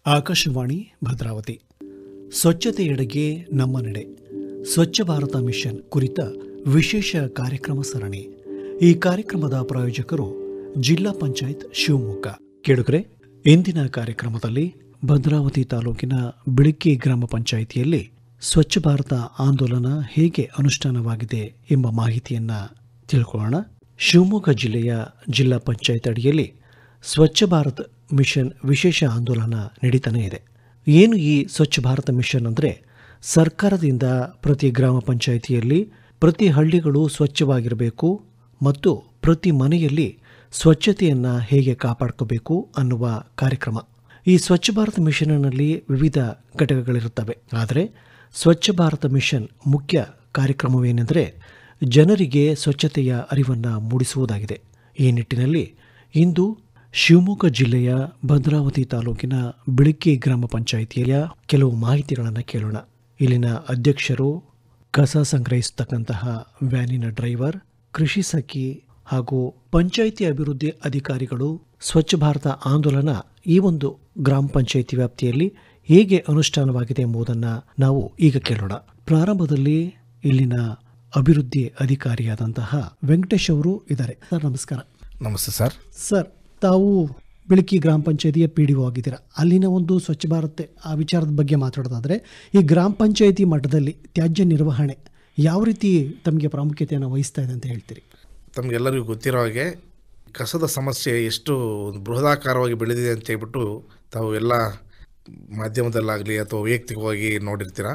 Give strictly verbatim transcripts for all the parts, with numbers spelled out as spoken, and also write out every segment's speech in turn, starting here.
ಆಕಾಶವಾಣಿ ಭದ್ರಾವತಿ. ಸ್ವಚ್ಛತೆಯೆಡೆಗೆ ನಮ್ಮ ನಡೆ, ಸ್ವಚ್ಛ ಭಾರತ ಮಿಷನ್ ಕುರಿತ ವಿಶೇಷ ಕಾರ್ಯಕ್ರಮ ಸರಣಿ. ಈ ಕಾರ್ಯಕ್ರಮದ ಪ್ರಾಯೋಜಕರು ಜಿಲ್ಲಾ ಪಂಚಾಯತ್ ಶಿವಮೊಗ್ಗ. ಕೇಳುಗರೆ, ಇಂದಿನ ಕಾರ್ಯಕ್ರಮದಲ್ಲಿ ಭದ್ರಾವತಿ ತಾಲೂಕಿನ ಬಿಳಿಕಿ ಗ್ರಾಮ ಪಂಚಾಯಿತಿಯಲ್ಲಿ ಸ್ವಚ್ಛ ಭಾರತ ಆಂದೋಲನ ಹೇಗೆ ಅನುಷ್ಠಾನವಾಗಿದೆ ಎಂಬ ಮಾಹಿತಿಯನ್ನ ತಿಳ್ಕೊಳ್ಳೋಣ. ಶಿವಮೊಗ್ಗ ಜಿಲ್ಲೆಯ ಜಿಲ್ಲಾ ಪಂಚಾಯತ್ ಅಡಿಯಲ್ಲಿ ಸ್ವಚ್ಛ ಭಾರತ್ ಮಿಷನ್ ವಿಶೇಷ ಆಂದೋಲನ ನಡೀತಾನೆ ಇದೆ. ಏನು ಈ ಸ್ವಚ್ಛ ಭಾರತ ಮಿಷನ್ ಅಂದರೆ, ಸರ್ಕಾರದಿಂದ ಪ್ರತಿ ಗ್ರಾಮ ಪಂಚಾಯಿತಿಯಲ್ಲಿ ಪ್ರತಿ ಹಳ್ಳಿಗಳು ಸ್ವಚ್ಛವಾಗಿರಬೇಕು ಮತ್ತು ಪ್ರತಿ ಮನೆಯಲ್ಲಿ ಸ್ವಚ್ಛತೆಯನ್ನು ಹೇಗೆ ಕಾಪಾಡ್ಕೋಬೇಕು ಅನ್ನುವ ಕಾರ್ಯಕ್ರಮ. ಈ ಸ್ವಚ್ಛ ಭಾರತ ಮಿಷನ್ನಲ್ಲಿ ವಿವಿಧ ಘಟಕಗಳಿರುತ್ತವೆ. ಆದರೆ ಸ್ವಚ್ಛ ಭಾರತ ಮಿಷನ್ ಮುಖ್ಯ ಕಾರ್ಯಕ್ರಮವೇನೆಂದರೆ ಜನರಿಗೆ ಸ್ವಚ್ಛತೆಯ ಅರಿವನ್ನು ಮೂಡಿಸುವುದಾಗಿದೆ. ಈ ನಿಟ್ಟಿನಲ್ಲಿ ಇಂದು ಶಿವಮೊಗ್ಗ ಜಿಲ್ಲೆಯ ಭದ್ರಾವತಿ ತಾಲೂಕಿನ ಬಿಳಿಕಿ ಗ್ರಾಮ ಪಂಚಾಯಿತಿಯ ಕೆಲವು ಮಾಹಿತಿಗಳನ್ನು ಕೇಳೋಣ. ಇಲ್ಲಿನ ಅಧ್ಯಕ್ಷರು, ಕಸ ಸಂಗ್ರಹಿಸತಕ್ಕಂತಹ ವ್ಯಾನಿನ ಡ್ರೈವರ್, ಕೃಷಿ ಸಖಿ ಹಾಗೂ ಪಂಚಾಯಿತಿ ಅಭಿವೃದ್ಧಿ ಅಧಿಕಾರಿಗಳು ಸ್ವಚ್ಛ ಭಾರತ ಆಂದೋಲನ ಈ ಒಂದು ಗ್ರಾಮ ಪಂಚಾಯಿತಿ ವ್ಯಾಪ್ತಿಯಲ್ಲಿ ಹೇಗೆ ಅನುಷ್ಠಾನವಾಗಿದೆ ಎಂಬುದನ್ನು ನಾವು ಈಗ ಕೇಳೋಣ. ಪ್ರಾರಂಭದಲ್ಲಿ ಇಲ್ಲಿನ ಅಭಿವೃದ್ಧಿ ಅಧಿಕಾರಿಯಾದಂತಹ ವೆಂಕಟೇಶ್ ಅವರು ಇದ್ದಾರೆ. ಸರ್, ನಮಸ್ಕಾರ. ನಮಸ್ತೆ ಸರ್. ಸರ್, ತಾವು ಬಿಳಿಕಿ ಗ್ರಾಮ ಪಂಚಾಯಿತಿಯ ಪಿ ಡಿ ಒ ಆಗಿದ್ದೀರಾ. ಅಲ್ಲಿನ ಒಂದು ಸ್ವಚ್ಛ ಭಾರತ್ ಆ ವಿಚಾರದ ಬಗ್ಗೆ ಮಾತಾಡೋದಾದರೆ, ಈ ಗ್ರಾಮ ಪಂಚಾಯಿತಿ ಮಟ್ಟದಲ್ಲಿ ತ್ಯಾಜ್ಯ ನಿರ್ವಹಣೆ ಯಾವ ರೀತಿ ತಮಗೆ ಪ್ರಾಮುಖ್ಯತೆಯನ್ನು ವಹಿಸ್ತಾ ಇದೆ ಅಂತ ಹೇಳ್ತೀರಿ? ತಮಗೆಲ್ಲರಿಗೂ ಗೊತ್ತಿರೋ ಹಾಗೆ ಕಸದ ಸಮಸ್ಯೆ ಎಷ್ಟು ಬೃಹದಾಕಾರವಾಗಿ ಬೆಳೆದಿದೆ ಅಂತ ಹೇಳ್ಬಿಟ್ಟು ತಾವು ಎಲ್ಲ ಮಾಧ್ಯಮದಲ್ಲಾಗಲಿ ಅಥವಾ ವೈಯಕ್ತಿಕವಾಗಿ ನೋಡಿರ್ತೀರ.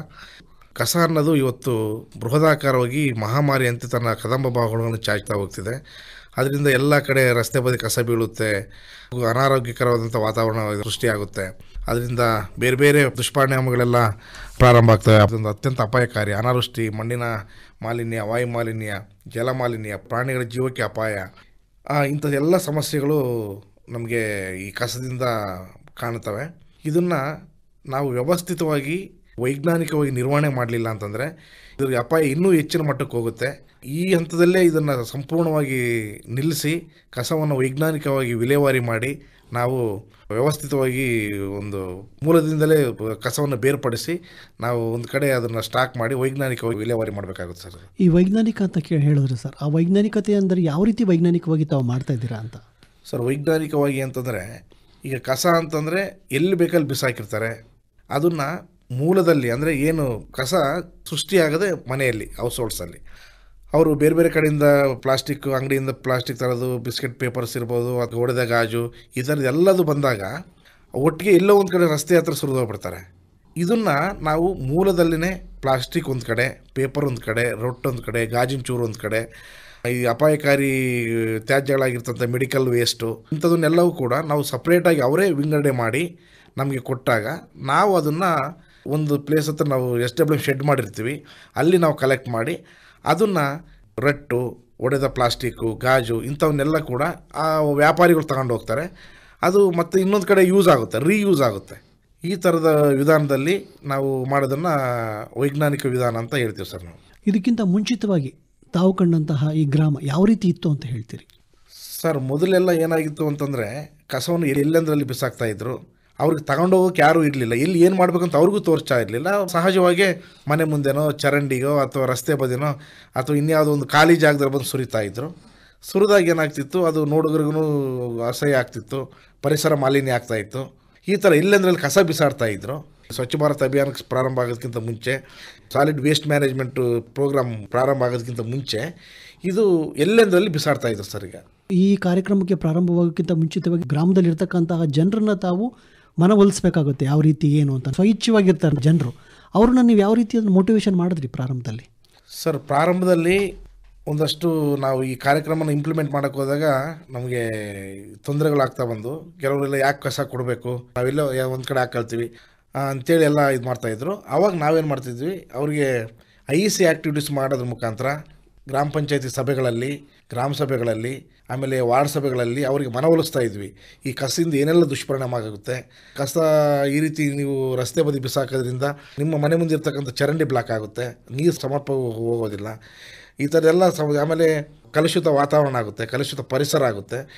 ಕಸ ಅನ್ನೋದು ಇವತ್ತು ಬೃಹದಾಕಾರವಾಗಿ ಮಹಾಮಾರಿ ಅಂತ ತನ್ನ ಕದಂಬ ಭಾಗಗಳನ್ನು ಚಾಚ್ತಾ ಹೋಗ್ತಿದೆ. ಅದರಿಂದ ಎಲ್ಲ ಕಡೆ ರಸ್ತೆ ಬದಿ ಕಸ ಬೀಳುತ್ತೆ, ಅನಾರೋಗ್ಯಕರವಾದಂಥ ವಾತಾವರಣ ಸೃಷ್ಟಿಯಾಗುತ್ತೆ. ಅದರಿಂದ ಬೇರೆ ಬೇರೆ ದುಷ್ಪರಿಣಾಮಗಳೆಲ್ಲ ಪ್ರಾರಂಭ ಆಗ್ತವೆ. ಅದೊಂದು ಅತ್ಯಂತ ಅಪಾಯಕಾರಿ. ಅನಾವೃಷ್ಟಿ, ಮಣ್ಣಿನ ಮಾಲಿನ್ಯ, ವಾಯು ಮಾಲಿನ್ಯ, ಜಲ ಮಾಲಿನ್ಯ, ಪ್ರಾಣಿಗಳ ಜೀವಕ್ಕೆ ಅಪಾಯ, ಇಂಥದ್ದೆಲ್ಲ ಸಮಸ್ಯೆಗಳು ನಮಗೆ ಈ ಕಸದಿಂದ ಕಾಣುತ್ತವೆ. ಇದನ್ನು ನಾವು ವ್ಯವಸ್ಥಿತವಾಗಿ ವೈಜ್ಞಾನಿಕವಾಗಿ ನಿರ್ವಹಣೆ ಮಾಡಲಿಲ್ಲ ಅಂತಂದರೆ ಇದ್ರ ಅಪಾಯ ಇನ್ನೂ ಹೆಚ್ಚಿನ ಮಟ್ಟಕ್ಕೆ ಹೋಗುತ್ತೆ. ಈ ಹಂತದಲ್ಲೇ ಇದನ್ನು ಸಂಪೂರ್ಣವಾಗಿ ನಿಲ್ಲಿಸಿ ಕಸವನ್ನು ವೈಜ್ಞಾನಿಕವಾಗಿ ವಿಲೇವಾರಿ ಮಾಡಿ ನಾವು ವ್ಯವಸ್ಥಿತವಾಗಿ ಒಂದು ಮೂಲದಿಂದಲೇ ಕಸವನ್ನು ಬೇರ್ಪಡಿಸಿ ನಾವು ಒಂದು ಕಡೆ ಅದನ್ನು ಸ್ಟಾಕ್ ಮಾಡಿ ವೈಜ್ಞಾನಿಕವಾಗಿ ವಿಲೇವಾರಿ ಮಾಡಬೇಕಾಗುತ್ತೆ ಸರ್. ಈ ವೈಜ್ಞಾನಿಕ ಅಂತ ಕೇಳಿ ಹೇಳಿದ್ರೆ ಸರ್, ಆ ವೈಜ್ಞಾನಿಕತೆ ಅಂದರೆ ಯಾವ ರೀತಿ ವೈಜ್ಞಾನಿಕವಾಗಿ ತಾವು ಮಾಡ್ತಾ ಇದ್ದೀರಾ ಅಂತ? ಸರ್, ವೈಜ್ಞಾನಿಕವಾಗಿ ಅಂತಂದರೆ ಈಗ ಕಸ ಅಂತಂದರೆ ಎಲ್ಲಿ ಬೇಕಲ್ಲಿ ಬಿಸಾಕಿರ್ತಾರೆ. ಅದನ್ನು ಮೂಲದಲ್ಲಿ ಅಂದರೆ ಏನು ಕಸ ಸೃಷ್ಟಿಯಾಗದೆ ಮನೆಯಲ್ಲಿ ಹೌಸ್ ಹೋಲ್ಡ್ಸಲ್ಲಿ ಅವರು ಬೇರೆ ಬೇರೆ ಕಡೆಯಿಂದ ಪ್ಲಾಸ್ಟಿಕ್ ಅಂಗಡಿಯಿಂದ ಪ್ಲಾಸ್ಟಿಕ್ ತರೋದು, ಬಿಸ್ಕೆಟ್ ಪೇಪರ್ಸ್ ಇರ್ಬೋದು ಅಥವಾ ಒಡೆದ ಗಾಜು, ಈ ಥರದ್ದು ಎಲ್ಲದು ಬಂದಾಗ ಒಟ್ಟಿಗೆ ಎಲ್ಲೋ ಒಂದು ಕಡೆ ರಸ್ತೆ ಹತ್ರ ಸುರಿದೋಗ್ಬಿಡ್ತಾರೆ. ಇದನ್ನು ನಾವು ಮೂಲದಲ್ಲಿನೇ ಪ್ಲಾಸ್ಟಿಕ್ ಒಂದು ಕಡೆ, ಪೇಪರ್ ಒಂದು ಕಡೆ, ರೊಟ್ಟೊಂದು ಕಡೆ, ಗಾಜಿನ ಚೂರು ಒಂದು ಕಡೆ, ಈ ಅಪಾಯಕಾರಿ ತ್ಯಾಜ್ಯಗಳಾಗಿರ್ತಂಥ ಮೆಡಿಕಲ್ ವೇಸ್ಟು, ಇಂಥದನ್ನೆಲ್ಲವೂ ಕೂಡ ನಾವು ಸಪ್ರೇಟಾಗಿ ಅವರೇ ವಿಂಗಡಣೆ ಮಾಡಿ ನಮಗೆ ಕೊಟ್ಟಾಗ ನಾವು ಅದನ್ನು ಒಂದು ಪ್ಲೇಸ್ ಹತ್ರ ನಾವು ಎಸ್ ಡಬ್ಲ್ಯೂ ಶೆಡ್ ಮಾಡಿರ್ತೀವಿ, ಅಲ್ಲಿ ನಾವು ಕಲೆಕ್ಟ್ ಮಾಡಿ ಅದನ್ನು ರಟ್ಟು, ಒಡೆದ ಪ್ಲಾಸ್ಟಿಕ್ಕು, ಗಾಜು ಇಂಥವನ್ನೆಲ್ಲ ಕೂಡ ಆ ವ್ಯಾಪಾರಿಗಳು ತಗೊಂಡು ಹೋಗ್ತಾರೆ. ಅದು ಮತ್ತು ಇನ್ನೊಂದು ಕಡೆ ಯೂಸ್ ಆಗುತ್ತೆ, ರೀಯೂಸ್ ಆಗುತ್ತೆ. ಈ ಥರದ ವಿಧಾನದಲ್ಲಿ ನಾವು ಮಾಡೋದನ್ನು ವೈಜ್ಞಾನಿಕ ವಿಧಾನ ಅಂತ ಹೇಳ್ತೀವಿ ಸರ್ ನಾವು. ಇದಕ್ಕಿಂತ ಮುಂಚಿತವಾಗಿ ತಾವು ಕಂಡಂತಹ ಈ ಗ್ರಾಮ ಯಾವ ರೀತಿ ಇತ್ತು ಅಂತ ಹೇಳ್ತೀರಿ? ಸರ್, ಮೊದಲೆಲ್ಲ ಏನಾಗಿತ್ತು ಅಂತಂದರೆ ಕಸವನ್ನು ಎಲ್ಲೆಂದರಲ್ಲಿ ಬಿಸಾಕ್ತಾಯಿದ್ರು. ಅವ್ರಿಗೆ ತಗೊಂಡೋಗೋಕೆ ಯಾರೂ ಇರಲಿಲ್ಲ. ಎಲ್ಲಿ ಏನು ಮಾಡಬೇಕಂತ ಅವ್ರಿಗೂ ತೋರಿಸ್ತಾ ಇರಲಿಲ್ಲ. ಸಹಜವಾಗಿ ಮನೆ ಮುಂದೆನೋ, ಚರಂಡಿಗೋ ಅಥವಾ ರಸ್ತೆ ಬದಿನೋ ಅಥವಾ ಇನ್ಯಾವುದೋ ಒಂದು ಖಾಲಿ ಜಾಗದಲ್ಲಿ ಬಂದು ಸುರಿತಾ ಇದ್ರು. ಸುರಿದಾಗ ಏನಾಗ್ತಿತ್ತು, ಅದು ನೋಡುಗರಿಗೂ ಅಸಹ್ಯ ಆಗ್ತಿತ್ತು, ಪರಿಸರ ಮಾಲಿನ್ಯ ಆಗ್ತಾಯಿತ್ತು. ಈ ಥರ ಎಲ್ಲೆಂದ್ರಲ್ಲಿ ಕಸ ಬಿಸಾಡ್ತಾಯಿದ್ರು. ಸ್ವಚ್ಛ ಭಾರತ್ ಅಭಿಯಾನಕ್ಕೆ ಪ್ರಾರಂಭ ಆಗೋದಕ್ಕಿಂತ ಮುಂಚೆ, ಸಾಲಿಡ್ ವೇಸ್ಟ್ ಮ್ಯಾನೇಜ್ಮೆಂಟು ಪ್ರೋಗ್ರಾಮ್ ಪ್ರಾರಂಭ ಆಗೋದಕ್ಕಿಂತ ಮುಂಚೆ ಇದು ಎಲ್ಲೆಂದರಲ್ಲಿ ಬಿಸಾಡ್ತಾಯಿದ್ರು ಸರ್. ಈಗ ಈ ಕಾರ್ಯಕ್ರಮಕ್ಕೆ ಪ್ರಾರಂಭವಾಗೋಕ್ಕಿಂತ ಮುಂಚಿತವಾಗಿ ಗ್ರಾಮದಲ್ಲಿರ್ತಕ್ಕಂತಹ ಜನರನ್ನು ತಾವು ಮನವೊಲಿಸಬೇಕಾಗುತ್ತೆ. ಯಾವ ರೀತಿ ಏನು ಅಂತ ಸ್ವಇಚ್ಛವಾಗಿರ್ತಾರೆ ಜನರು. ಅವ್ರನ್ನ ನೀವು ಯಾವ ರೀತಿ ಮೋಟಿವೇಶನ್ ಮಾಡಿದ್ರಿ ಪ್ರಾರಂಭದಲ್ಲಿ? ಸರ್, ಪ್ರಾರಂಭದಲ್ಲಿ ಒಂದಷ್ಟು ನಾವು ಈ ಕಾರ್ಯಕ್ರಮನ ಇಂಪ್ಲಿಮೆಂಟ್ ಮಾಡೋಕ್ಕೆ ಹೋದಾಗ ನಮಗೆ ತೊಂದರೆಗಳಾಗ್ತಾ ಬಂದು, ಕೆಲವರೆಲ್ಲ ಯಾಕೆ ಕಸ ಕೊಡಬೇಕು, ನಾವೆಲ್ಲ ಒಂದು ಕಡೆ ಹಾಕೊಳ್ತೀವಿ ಅಂಥೇಳಿ ಎಲ್ಲ ಇದು ಮಾಡ್ತಾಯಿದ್ರು. ಆವಾಗ ನಾವೇನು ಮಾಡ್ತಿದ್ವಿ, ಅವರಿಗೆ ಐ ಸಿ ಆ್ಯಕ್ಟಿವಿಟೀಸ್ ಮಾಡೋದ್ರ ಮುಖಾಂತರ ಗ್ರಾಮ ಪಂಚಾಯತಿ ಸಭೆಗಳಲ್ಲಿ, ಗ್ರಾಮ ಸಭೆಗಳಲ್ಲಿ, ಆಮೇಲೆ ವಾರ್ಡ್ ಸಭೆಗಳಲ್ಲಿ ಅವರಿಗೆ ಮನವೊಲಿಸ್ತಾ ಇದ್ವಿ. ಈ ಕಸದಿಂದ ಏನೆಲ್ಲ ದುಷ್ಪರಿಣಾಮ ಆಗುತ್ತೆ, ಕಸ ಈ ರೀತಿ ನೀವು ರಸ್ತೆ ಬದಿ ಬಿಸಾಕೋದ್ರಿಂದ ನಿಮ್ಮ ಮನೆ ಮುಂದೆ ಇರ್ತಕ್ಕಂಥ ಚರಂಡಿ ಬ್ಲಾಕ್ ಆಗುತ್ತೆ, ನೀರು ಸಮರ್ಪಕ ಹೋಗೋದಿಲ್ಲ, ಈ ಥರದೆಲ್ಲ ಸಮ ಆಮೇಲೆ ಕಲುಷಿತ ವಾತಾವರಣ ಆಗುತ್ತೆ, ಕಲುಷಿತ ಪರಿಸರ ಆಗುತ್ತೆ.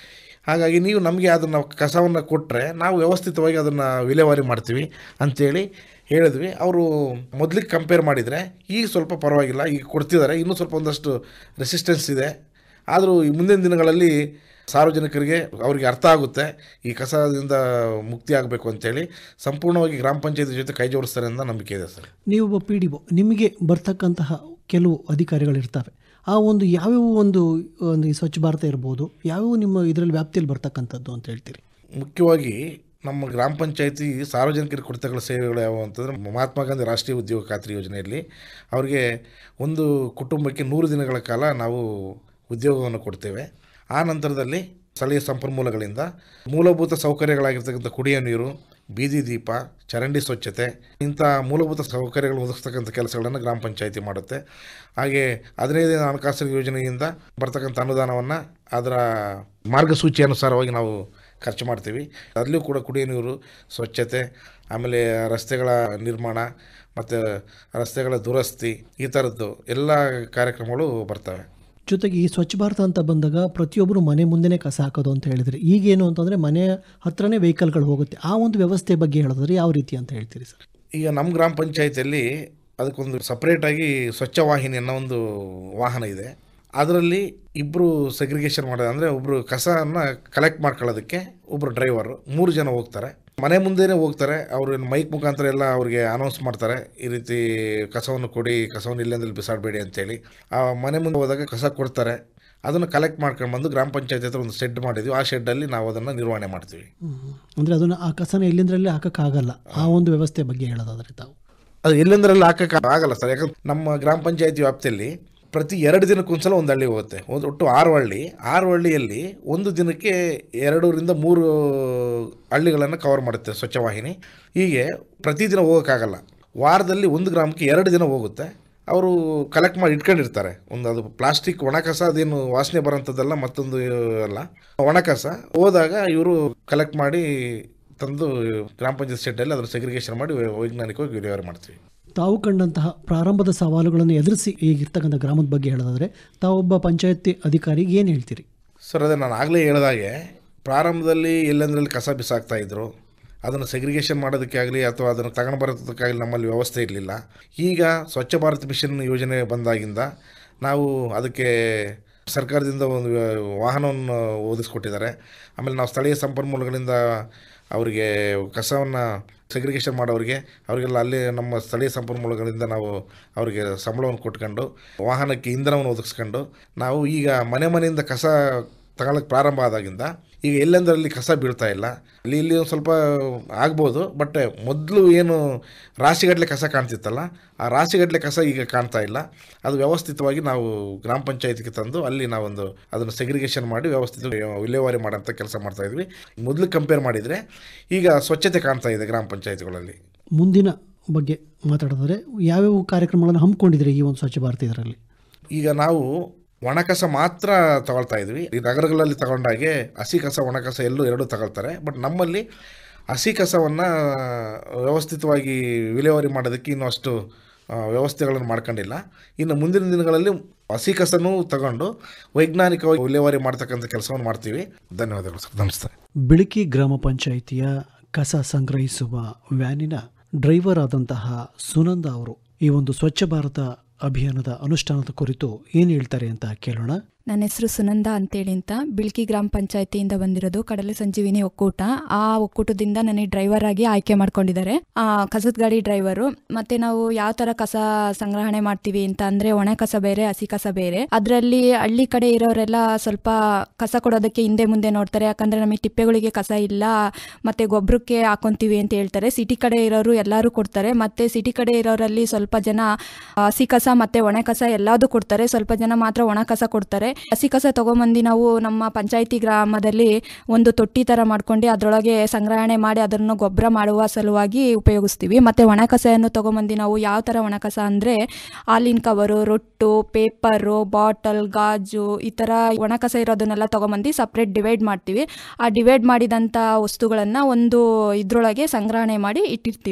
ಹಾಗಾಗಿ ನೀವು ನಮಗೆ ಅದನ್ನು ಕಸವನ್ನು ಕೊಟ್ಟರೆ ನಾವು ವ್ಯವಸ್ಥಿತವಾಗಿ ಅದನ್ನು ವಿಲೇವಾರಿ ಮಾಡ್ತೀವಿ ಅಂಥೇಳಿ ಹೇಳಿದ್ವಿ. ಅವರು ಮೊದಲಿಗೆ ಕಂಪೇರ್ ಮಾಡಿದರೆ ಈಗ ಸ್ವಲ್ಪ ಪರವಾಗಿಲ್ಲ, ಈಗ ಕೊಡ್ತಿದ್ದಾರೆ, ಇನ್ನೂ ಸ್ವಲ್ಪ ಒಂದಷ್ಟು ರೆಸಿಸ್ಟೆನ್ಸ್ ಇದೆ. ಆದರೂ ಈ ಮುಂದಿನ ದಿನಗಳಲ್ಲಿ ಸಾರ್ವಜನಿಕರಿಗೆ ಅವರಿಗೆ ಅರ್ಥ ಆಗುತ್ತೆ ಈ ಕಸದಿಂದ ಮುಕ್ತಿ ಆಗಬೇಕು ಅಂತೇಳಿ ಸಂಪೂರ್ಣವಾಗಿ ಗ್ರಾಮ ಪಂಚಾಯತಿ ಜೊತೆ ಕೈ ಜೋಡಿಸ್ತಾರೆ ಅಂತ ನಂಬಿಕೆ ಇದೆ ಸರ್. ನೀವು ಒಬ್ಬ ಪಿ ಡಿ ಒ, ನಿಮಗೆ ಬರ್ತಕ್ಕಂತಹ ಕೆಲವು ಅಧಿಕಾರಿಗಳಿರ್ತವೆ. ಆ ಒಂದು ಯಾವ್ಯಾವ ಒಂದು ಒಂದು ಈ ಸ್ವಚ್ಛ ಭಾರತ ಇರ್ಬೋದು, ಯಾವ್ಯಾವ ನಿಮ್ಮ ಇದರಲ್ಲಿ ವ್ಯಾಪ್ತಿಯಲ್ಲಿ ಬರ್ತಕ್ಕಂಥದ್ದು ಅಂತ ಹೇಳ್ತೀರಿ? ಮುಖ್ಯವಾಗಿ ನಮ್ಮ ಗ್ರಾಮ ಪಂಚಾಯತಿ ಸಾರ್ವಜನಿಕರಿಗೆ ಕೊಡ್ತಕ್ಕಂಥ ಸೇವೆಗಳು ಯಾವುವು ಅಂತಂದರೆ, ಮಹಾತ್ಮ ಗಾಂಧಿ ರಾಷ್ಟ್ರೀಯ ಉದ್ಯೋಗ ಖಾತ್ರಿ ಯೋಜನೆಯಲ್ಲಿ ಅವರಿಗೆ ಒಂದು ಕುಟುಂಬಕ್ಕೆ ನೂರು ದಿನಗಳ ಕಾಲ ನಾವು ಉದ್ಯೋಗವನ್ನು ಕೊಡ್ತೇವೆ. ಆ ನಂತರದಲ್ಲಿ ಸ್ಥಳೀಯ ಸಂಪನ್ಮೂಲಗಳಿಂದ ಮೂಲಭೂತ ಸೌಕರ್ಯಗಳಾಗಿರ್ತಕ್ಕಂಥ ಕುಡಿಯೋ ನೀರು, ಬೀದಿ ದೀಪ, ಚರಂಡಿ ಸ್ವಚ್ಛತೆ, ಇಂಥ ಮೂಲಭೂತ ಸೌಕರ್ಯಗಳು ಒದಗಿಸ್ತಕ್ಕಂಥ ಕೆಲಸಗಳನ್ನು ಗ್ರಾಮ ಪಂಚಾಯತಿ ಮಾಡುತ್ತೆ. ಹಾಗೆ ಹದಿನೈದು ಹಣಕಾಸಿನ ಯೋಜನೆಯಿಂದ ಬರ್ತಕ್ಕಂಥ ಅನುದಾನವನ್ನು ಅದರ ಮಾರ್ಗಸೂಚಿ ಅನುಸಾರವಾಗಿ ನಾವು ಖರ್ಚು ಮಾಡ್ತೀವಿ. ಅದರಲ್ಲೂ ಕೂಡ ಕುಡಿಯೋ ನೀರು, ಸ್ವಚ್ಛತೆ, ಆಮೇಲೆ ರಸ್ತೆಗಳ ನಿರ್ಮಾಣ ಮತ್ತು ರಸ್ತೆಗಳ ದುರಸ್ತಿ, ಈ ಥರದ್ದು ಎಲ್ಲ ಕಾರ್ಯಕ್ರಮಗಳು ಬರ್ತವೆ. ಜೊತೆಗೆ ಈ ಸ್ವಚ್ಛ ಭಾರತ ಅಂತ ಬಂದಾಗ ಪ್ರತಿಯೊಬ್ಬರು ಮನೆ ಮುಂದೆನೇ ಕಸ ಹಾಕೋದು ಅಂತ ಹೇಳಿದರೆ, ಈಗೇನು ಅಂತಂದರೆ ಮನೆ ಹತ್ರನೇ ವೆಹಿಕಲ್ಗಳು ಹೋಗುತ್ತೆ. ಆ ಒಂದು ವ್ಯವಸ್ಥೆ ಬಗ್ಗೆ ಹೇಳಿದ್ರೆ ಯಾವ ರೀತಿ ಅಂತ ಹೇಳ್ತೀರಿ ಸರ್? ಈಗ ನಮ್ಮ ಗ್ರಾಮ ಪಂಚಾಯತಿಯಲ್ಲಿ ಅದಕ್ಕೊಂದು ಸಪ್ರೇಟಾಗಿ ಸ್ವಚ್ಛ ವಾಹಿನಿ ಅನ್ನೋ ಒಂದು ವಾಹನ ಇದೆ. ಅದರಲ್ಲಿ ಇಬ್ಬರು ಸೆಗ್ರಿಗೇಷನ್ ಮಾಡೋದು, ಅಂದರೆ ಒಬ್ಬರು ಕಸವನ್ನು ಕಲೆಕ್ಟ್ ಮಾಡ್ಕೊಳ್ಳೋದಕ್ಕೆ ಒಬ್ಬರು ಡ್ರೈವರು, ಮೂರು ಜನ ಹೋಗ್ತಾರೆ. ಮನೆ ಮುಂದೆನೇ ಹೋಗ್ತಾರೆ. ಅವರು ಮೈಕ್ ಮುಖಾಂತರ ಎಲ್ಲ ಅವ್ರಿಗೆ ಅನೌನ್ಸ್ ಮಾಡ್ತಾರೆ, ಈ ರೀತಿ ಕಸವನ್ನು ಕೊಡಿ, ಕಸವನ್ನು ಇಲ್ಲೆಂದಲ್ಲಿ ಬಿಸಾಡಬೇಡಿ ಅಂತೇಳಿ. ಆ ಮನೆ ಮುಂದೆ ಹೋದಾಗ ಕಸ ಕೊಡ್ತಾರೆ. ಅದನ್ನು ಕಲೆಕ್ಟ್ ಮಾಡ್ಕೊಂಡು ಬಂದು ಗ್ರಾಮ ಪಂಚಾಯತಿ ಹತ್ರ ಒಂದು ಶೆಡ್ ಮಾಡಿದ್ವಿ. ಆ ಶೆಡ್ಡಲ್ಲಿ ನಾವು ಅದನ್ನು ನಿರ್ವಹಣೆ ಮಾಡ್ತೀವಿ. ಅಂದರೆ ಅದನ್ನು ಆ ಕಸನ ಎಲ್ಲಿಂದ್ರಲ್ಲಿ ಹಾಕೋಕ್ಕಾಗಲ್ಲ, ಆ ಒಂದು ವ್ಯವಸ್ಥೆ ಬಗ್ಗೆ ಹೇಳೋದಾದರೆ ತಾವು ಅದು ಎಲ್ಲೆಂದ್ರಲ್ಲಿ ಹಾಕೋಕ್ಕೆ ಆಗಲ್ಲ ಸರ್. ಯಾಕಂದ್ರೆ ನಮ್ಮ ಗ್ರಾಮ ಪಂಚಾಯತಿ ವ್ಯಾಪ್ತಿಯಲ್ಲಿ ಪ್ರತಿ ಎರಡು ದಿನಕ್ಕೊಂದ್ಸಲ ಒಂದು ಹಳ್ಳಿ ಹೋಗುತ್ತೆ. ಒಂದು ಒಟ್ಟು ಆರು ಹಳ್ಳಿ ಆರು ಹಳ್ಳಿಯಲ್ಲಿ ಒಂದು ದಿನಕ್ಕೆ ಎರಡರಿಂದ ಮೂರು ಹಳ್ಳಿಗಳನ್ನು ಕವರ್ ಮಾಡುತ್ತೆ ಸ್ವಚ್ಛವಾಹಿನಿ. ಹೀಗೆ ಪ್ರತಿದಿನ ಹೋಗೋಕ್ಕಾಗಲ್ಲ. ವಾರದಲ್ಲಿ ಒಂದು ಗ್ರಾಮಕ್ಕೆ ಎರಡು ದಿನ ಹೋಗುತ್ತೆ. ಅವರು ಕಲೆಕ್ಟ್ ಮಾಡಿ ಇಟ್ಕೊಂಡಿರ್ತಾರೆ. ಒಂದು ಅದು ಪ್ಲಾಸ್ಟಿಕ್ ಒಣ ಕಸ, ಅದೇನು ವಾಸನೆ ಬರೋಂಥದ್ದಲ್ಲ, ಮತ್ತೊಂದು ಅಲ್ಲ, ಒಣ ಕಸ. ಹೋದಾಗ ಇವರು ಕಲೆಕ್ಟ್ ಮಾಡಿ ತಂದು ಗ್ರಾಮ ಪಂಚಾಯತ್ ಶೆಡ್ಡಲ್ಲಿ ಅದರ ಸೆಗ್ರಿಗೇಷನ್ ಮಾಡಿ ವೈಜ್ಞಾನಿಕವಾಗಿ ವಿಲೇವಾರಿ ಮಾಡ್ತೀವಿ. ತಾವು ಕಂಡಂತಹ ಪ್ರಾರಂಭದ ಸವಾಲುಗಳನ್ನು ಎದುರಿಸಿ ಈಗಿರ್ತಕ್ಕಂಥ ಗ್ರಾಮದ ಬಗ್ಗೆ ಹೇಳೋದಾದರೆ ತಾವೊಬ್ಬ ಪಂಚಾಯತಿ ಅಧಿಕಾರಿಗೆ ಏನು ಹೇಳ್ತೀರಿ ಸರ್? ಅದೇ ನಾನು ಆಗಲೇ ಹೇಳಿದಾಗೆ, ಪ್ರಾರಂಭದಲ್ಲಿ ಎಲ್ಲೆಂದ್ರಲ್ಲಿ ಕಸ ಬಿಸಾಕ್ತಾಯಿದ್ರು. ಅದನ್ನು ಸೆಗ್ರಿಗೇಷನ್ ಮಾಡೋದಕ್ಕೆ ಆಗಲಿ ಅಥವಾ ಅದನ್ನು ತಗೊಂಡು ಬರೋದಕ್ಕಾಗಲಿ ನಮ್ಮಲ್ಲಿ ವ್ಯವಸ್ಥೆ ಇರಲಿಲ್ಲ. ಈಗ ಸ್ವಚ್ಛ ಭಾರತ್ ಮಿಷನ್ ಯೋಜನೆ ಬಂದಾಗಿಂದ ನಾವು ಅದಕ್ಕೆ ಸರ್ಕಾರದಿಂದ ಒಂದು ವಾಹನವನ್ನು ಒದಗಿಸ್ಕೊಟ್ಟಿದ್ದಾರೆ. ಆಮೇಲೆ ನಾವು ಸ್ಥಳೀಯ ಸಂಪನ್ಮೂಲಗಳಿಂದ ಅವರಿಗೆ ಕಸವನ್ನು ಸೆಗ್ರಿಗೇಷನ್ ಮಾಡೋರಿಗೆ ಅವರಿಗೆಲ್ಲ ಅಲ್ಲಿ ನಮ್ಮ ಸ್ಥಳೀಯ ಸಂಪನ್ಮೂಲಗಳಿಂದ ನಾವು ಅವರಿಗೆ ಸಂಬಳವನ್ನು ಕೊಟ್ಕೊಂಡು ವಾಹನಕ್ಕೆ ಇಂಧನವನ್ನು ಒದಗಿಸ್ಕೊಂಡು ನಾವು ಈಗ ಮನೆ ಮನೆಯಿಂದ ಕಸ ತಗೊಳ್ಳೋಕ್ಕೆ ಪ್ರಾರಂಭ ಆದಾಗಿಂದ ಈಗ ಎಲ್ಲೆಂದರಲ್ಲಿ ಕಸ ಬೀಳ್ತಾ ಇಲ್ಲ. ಅಲ್ಲಿ ಇಲ್ಲಿ ಒಂದು ಸ್ವಲ್ಪ ಆಗ್ಬೋದು, ಬಟ್ ಮೊದಲು ಏನು ರಾಶಿಗಟ್ಟಲೆ ಕಸ ಕಾಣ್ತಿತ್ತಲ್ಲ, ಆ ರಾಶಿಗಟ್ಟಲೆ ಕಸ ಈಗ ಕಾಣ್ತಾ ಇಲ್ಲ. ಅದು ವ್ಯವಸ್ಥಿತವಾಗಿ ನಾವು ಗ್ರಾಮ ಪಂಚಾಯತಿಗೆ ತಂದು ಅಲ್ಲಿ ನಾವೊಂದು ಅದನ್ನು ಸೆಗ್ರಿಗೇಷನ್ ಮಾಡಿ ವ್ಯವಸ್ಥಿತ ವಿಲೇವಾರಿ ಮಾಡೋಂಥ ಕೆಲಸ ಮಾಡ್ತಾಯಿದ್ವಿ. ಮೊದಲು ಕಂಪೇರ್ ಮಾಡಿದರೆ ಈಗ ಸ್ವಚ್ಛತೆ ಕಾಣ್ತಾ ಇದೆ ಗ್ರಾಮ ಪಂಚಾಯತಿಗಳಲ್ಲಿ. ಮುಂದಿನ ಬಗ್ಗೆ ಮಾತಾಡಿದ್ರೆ ಯಾವ್ಯಾವ ಕಾರ್ಯಕ್ರಮಗಳನ್ನು ಹಮ್ಮಿಕೊಂಡಿದ್ರೆ ಈ ಒಂದು ಸ್ವಚ್ಛ ಭಾರತ ಇದರಲ್ಲಿ? ಈಗ ನಾವು ಒಣಕಸ ಮಾತ್ರ ತಗೊಳ್ತಾ ಇದ್ವಿ. ಈ ನಗರಗಳಲ್ಲಿ ತಗೊಂಡಾಗೆ ಹಸಿ ಕಸ ಒಣಕಸ ಎಲ್ಲೂ ಎರಡೂ ತಗೊಳ್ತಾರೆ. ಬಟ್ ನಮ್ಮಲ್ಲಿ ಹಸಿ ಕಸವನ್ನು ವ್ಯವಸ್ಥಿತವಾಗಿ ವಿಲೇವಾರಿ ಮಾಡೋದಕ್ಕೆ ಇನ್ನೂ ಅಷ್ಟು ವ್ಯವಸ್ಥೆಗಳನ್ನು ಮಾಡ್ಕೊಂಡಿಲ್ಲ. ಇನ್ನು ಮುಂದಿನ ದಿನಗಳಲ್ಲಿ ಹಸಿ ಕಸನೂ ತಗೊಂಡು ವೈಜ್ಞಾನಿಕವಾಗಿ ವಿಲೇವಾರಿ ಮಾಡ್ತಕ್ಕಂಥ ಕೆಲಸವನ್ನು ಮಾಡ್ತೀವಿ. ಧನ್ಯವಾದಗಳು ಸರ್. ನಮಸ್ತೆ. ಬಿಳಿಕಿ ಗ್ರಾಮ ಪಂಚಾಯಿತಿಯ ಕಸ ಸಂಗ್ರಹಿಸುವ ವ್ಯಾನಿನ ಡ್ರೈವರ್ ಆದಂತಹ ಸುನಂದ ಅವರು ಈ ಒಂದು ಸ್ವಚ್ಛ ಭಾರತ ಅಭಿಯಾನದ ಅನುಷ್ಠಾನದ ಕುರಿತು ಏನು ಹೇಳ್ತಾರೆ ಅಂತ ಕೇಳೋಣ. ನನ್ನ ಹೆಸರು ಸುನಂದ ಅಂತೇಳಿ ಅಂತ, ಬಿಳ್ಕಿ ಗ್ರಾಮ ಪಂಚಾಯತಿಯಿಂದ ಬಂದಿರೋದು, ಕಡಲೆ ಸಂಜೀವಿನಿ ಒಕ್ಕೂಟ. ಆ ಒಕ್ಕೂಟದಿಂದ ನನಗೆ ಡ್ರೈವರ್ ಆಗಿ ಆಯ್ಕೆ ಮಾಡ್ಕೊಂಡಿದ್ದಾರೆ. ಆ ಕಸದ ಗಾಡಿ ಡ್ರೈವರು. ಮತ್ತೆ ನಾವು ಯಾವ ತರ ಕಸ ಸಂಗ್ರಹಣೆ ಮಾಡ್ತೀವಿ ಅಂತ ಅಂದ್ರೆ, ಒಣ ಕಸ ಬೇರೆ, ಹಸಿ ಕಸ ಬೇರೆ. ಅದರಲ್ಲಿ ಹಳ್ಳಿ ಕಡೆ ಇರೋರೆಲ್ಲ ಸ್ವಲ್ಪ ಕಸ ಕೊಡೋದಕ್ಕೆ ಹಿಂದೆ ಮುಂದೆ ನೋಡ್ತಾರೆ, ಯಾಕಂದ್ರೆ ನಮಗೆ ತಿಪ್ಪೆಗಳಿಗೆ ಕಸ ಇಲ್ಲ, ಮತ್ತೆ ಗೊಬ್ಬರಕ್ಕೆ ಹಾಕೊಂತೀವಿ ಅಂತ ಹೇಳ್ತಾರೆ. ಸಿಟಿ ಕಡೆ ಇರೋರು ಎಲ್ಲರೂ ಕೊಡ್ತಾರೆ. ಮತ್ತೆ ಸಿಟಿ ಕಡೆ ಇರೋರಲ್ಲಿ ಸ್ವಲ್ಪ ಜನ ಹಸಿ ಕಸ ಮತ್ತೆ ಒಣ ಕಸ ಎಲ್ಲದೂ ಕೊಡ್ತಾರೆ, ಸ್ವಲ್ಪ ಜನ ಮಾತ್ರ ಒಣ ಕಸ ಕೊಡ್ತಾರೆ. ಹಸಿ ಕಸ ತಗೊಂಬಂದು ನಾವು ನಮ್ಮ ಪಂಚಾಯತಿ ಗ್ರಾಮದಲ್ಲಿ ಒಂದು ತೊಟ್ಟಿ ತರ ಮಾಡ್ಕೊಂಡು ಅದರೊಳಗೆ ಸಂಗ್ರಹಣೆ ಮಾಡಿ ಅದನ್ನು ಗೊಬ್ಬರ ಮಾಡುವ ಸಲುವಾಗಿ ಉಪಯೋಗಿಸ್ತೀವಿ. ಮತ್ತೆ ಒಣ ಕಸವನ್ನು ತಗೊಂಬಂದು ನಾವು ಯಾವ ತರ ಒಣ ಕಸ ಅಂದ್ರೆ, ಹಾಲಿನ ಕವರು, ರೊಟ್ಟು, ಪೇಪರು, ಬಾಟಲ್, ಗಾಜು, ಈ ತರ ಒಣ ಕಸ ಇರೋದನ್ನೆಲ್ಲ ತಗೊಂಬಂದು ಸಪ್ರೇಟ್ ಡಿವೈಡ್ ಮಾಡ್ತೀವಿ. ಆ ಡಿವೈಡ್ ಮಾಡಿದಂಥ ವಸ್ತುಗಳನ್ನ ಒಂದು ಇದ್ರೊಳಗೆ ಸಂಗ್ರಹಣೆ ಮಾಡಿ ಇಟ್ಟಿರ್ತೀವಿ.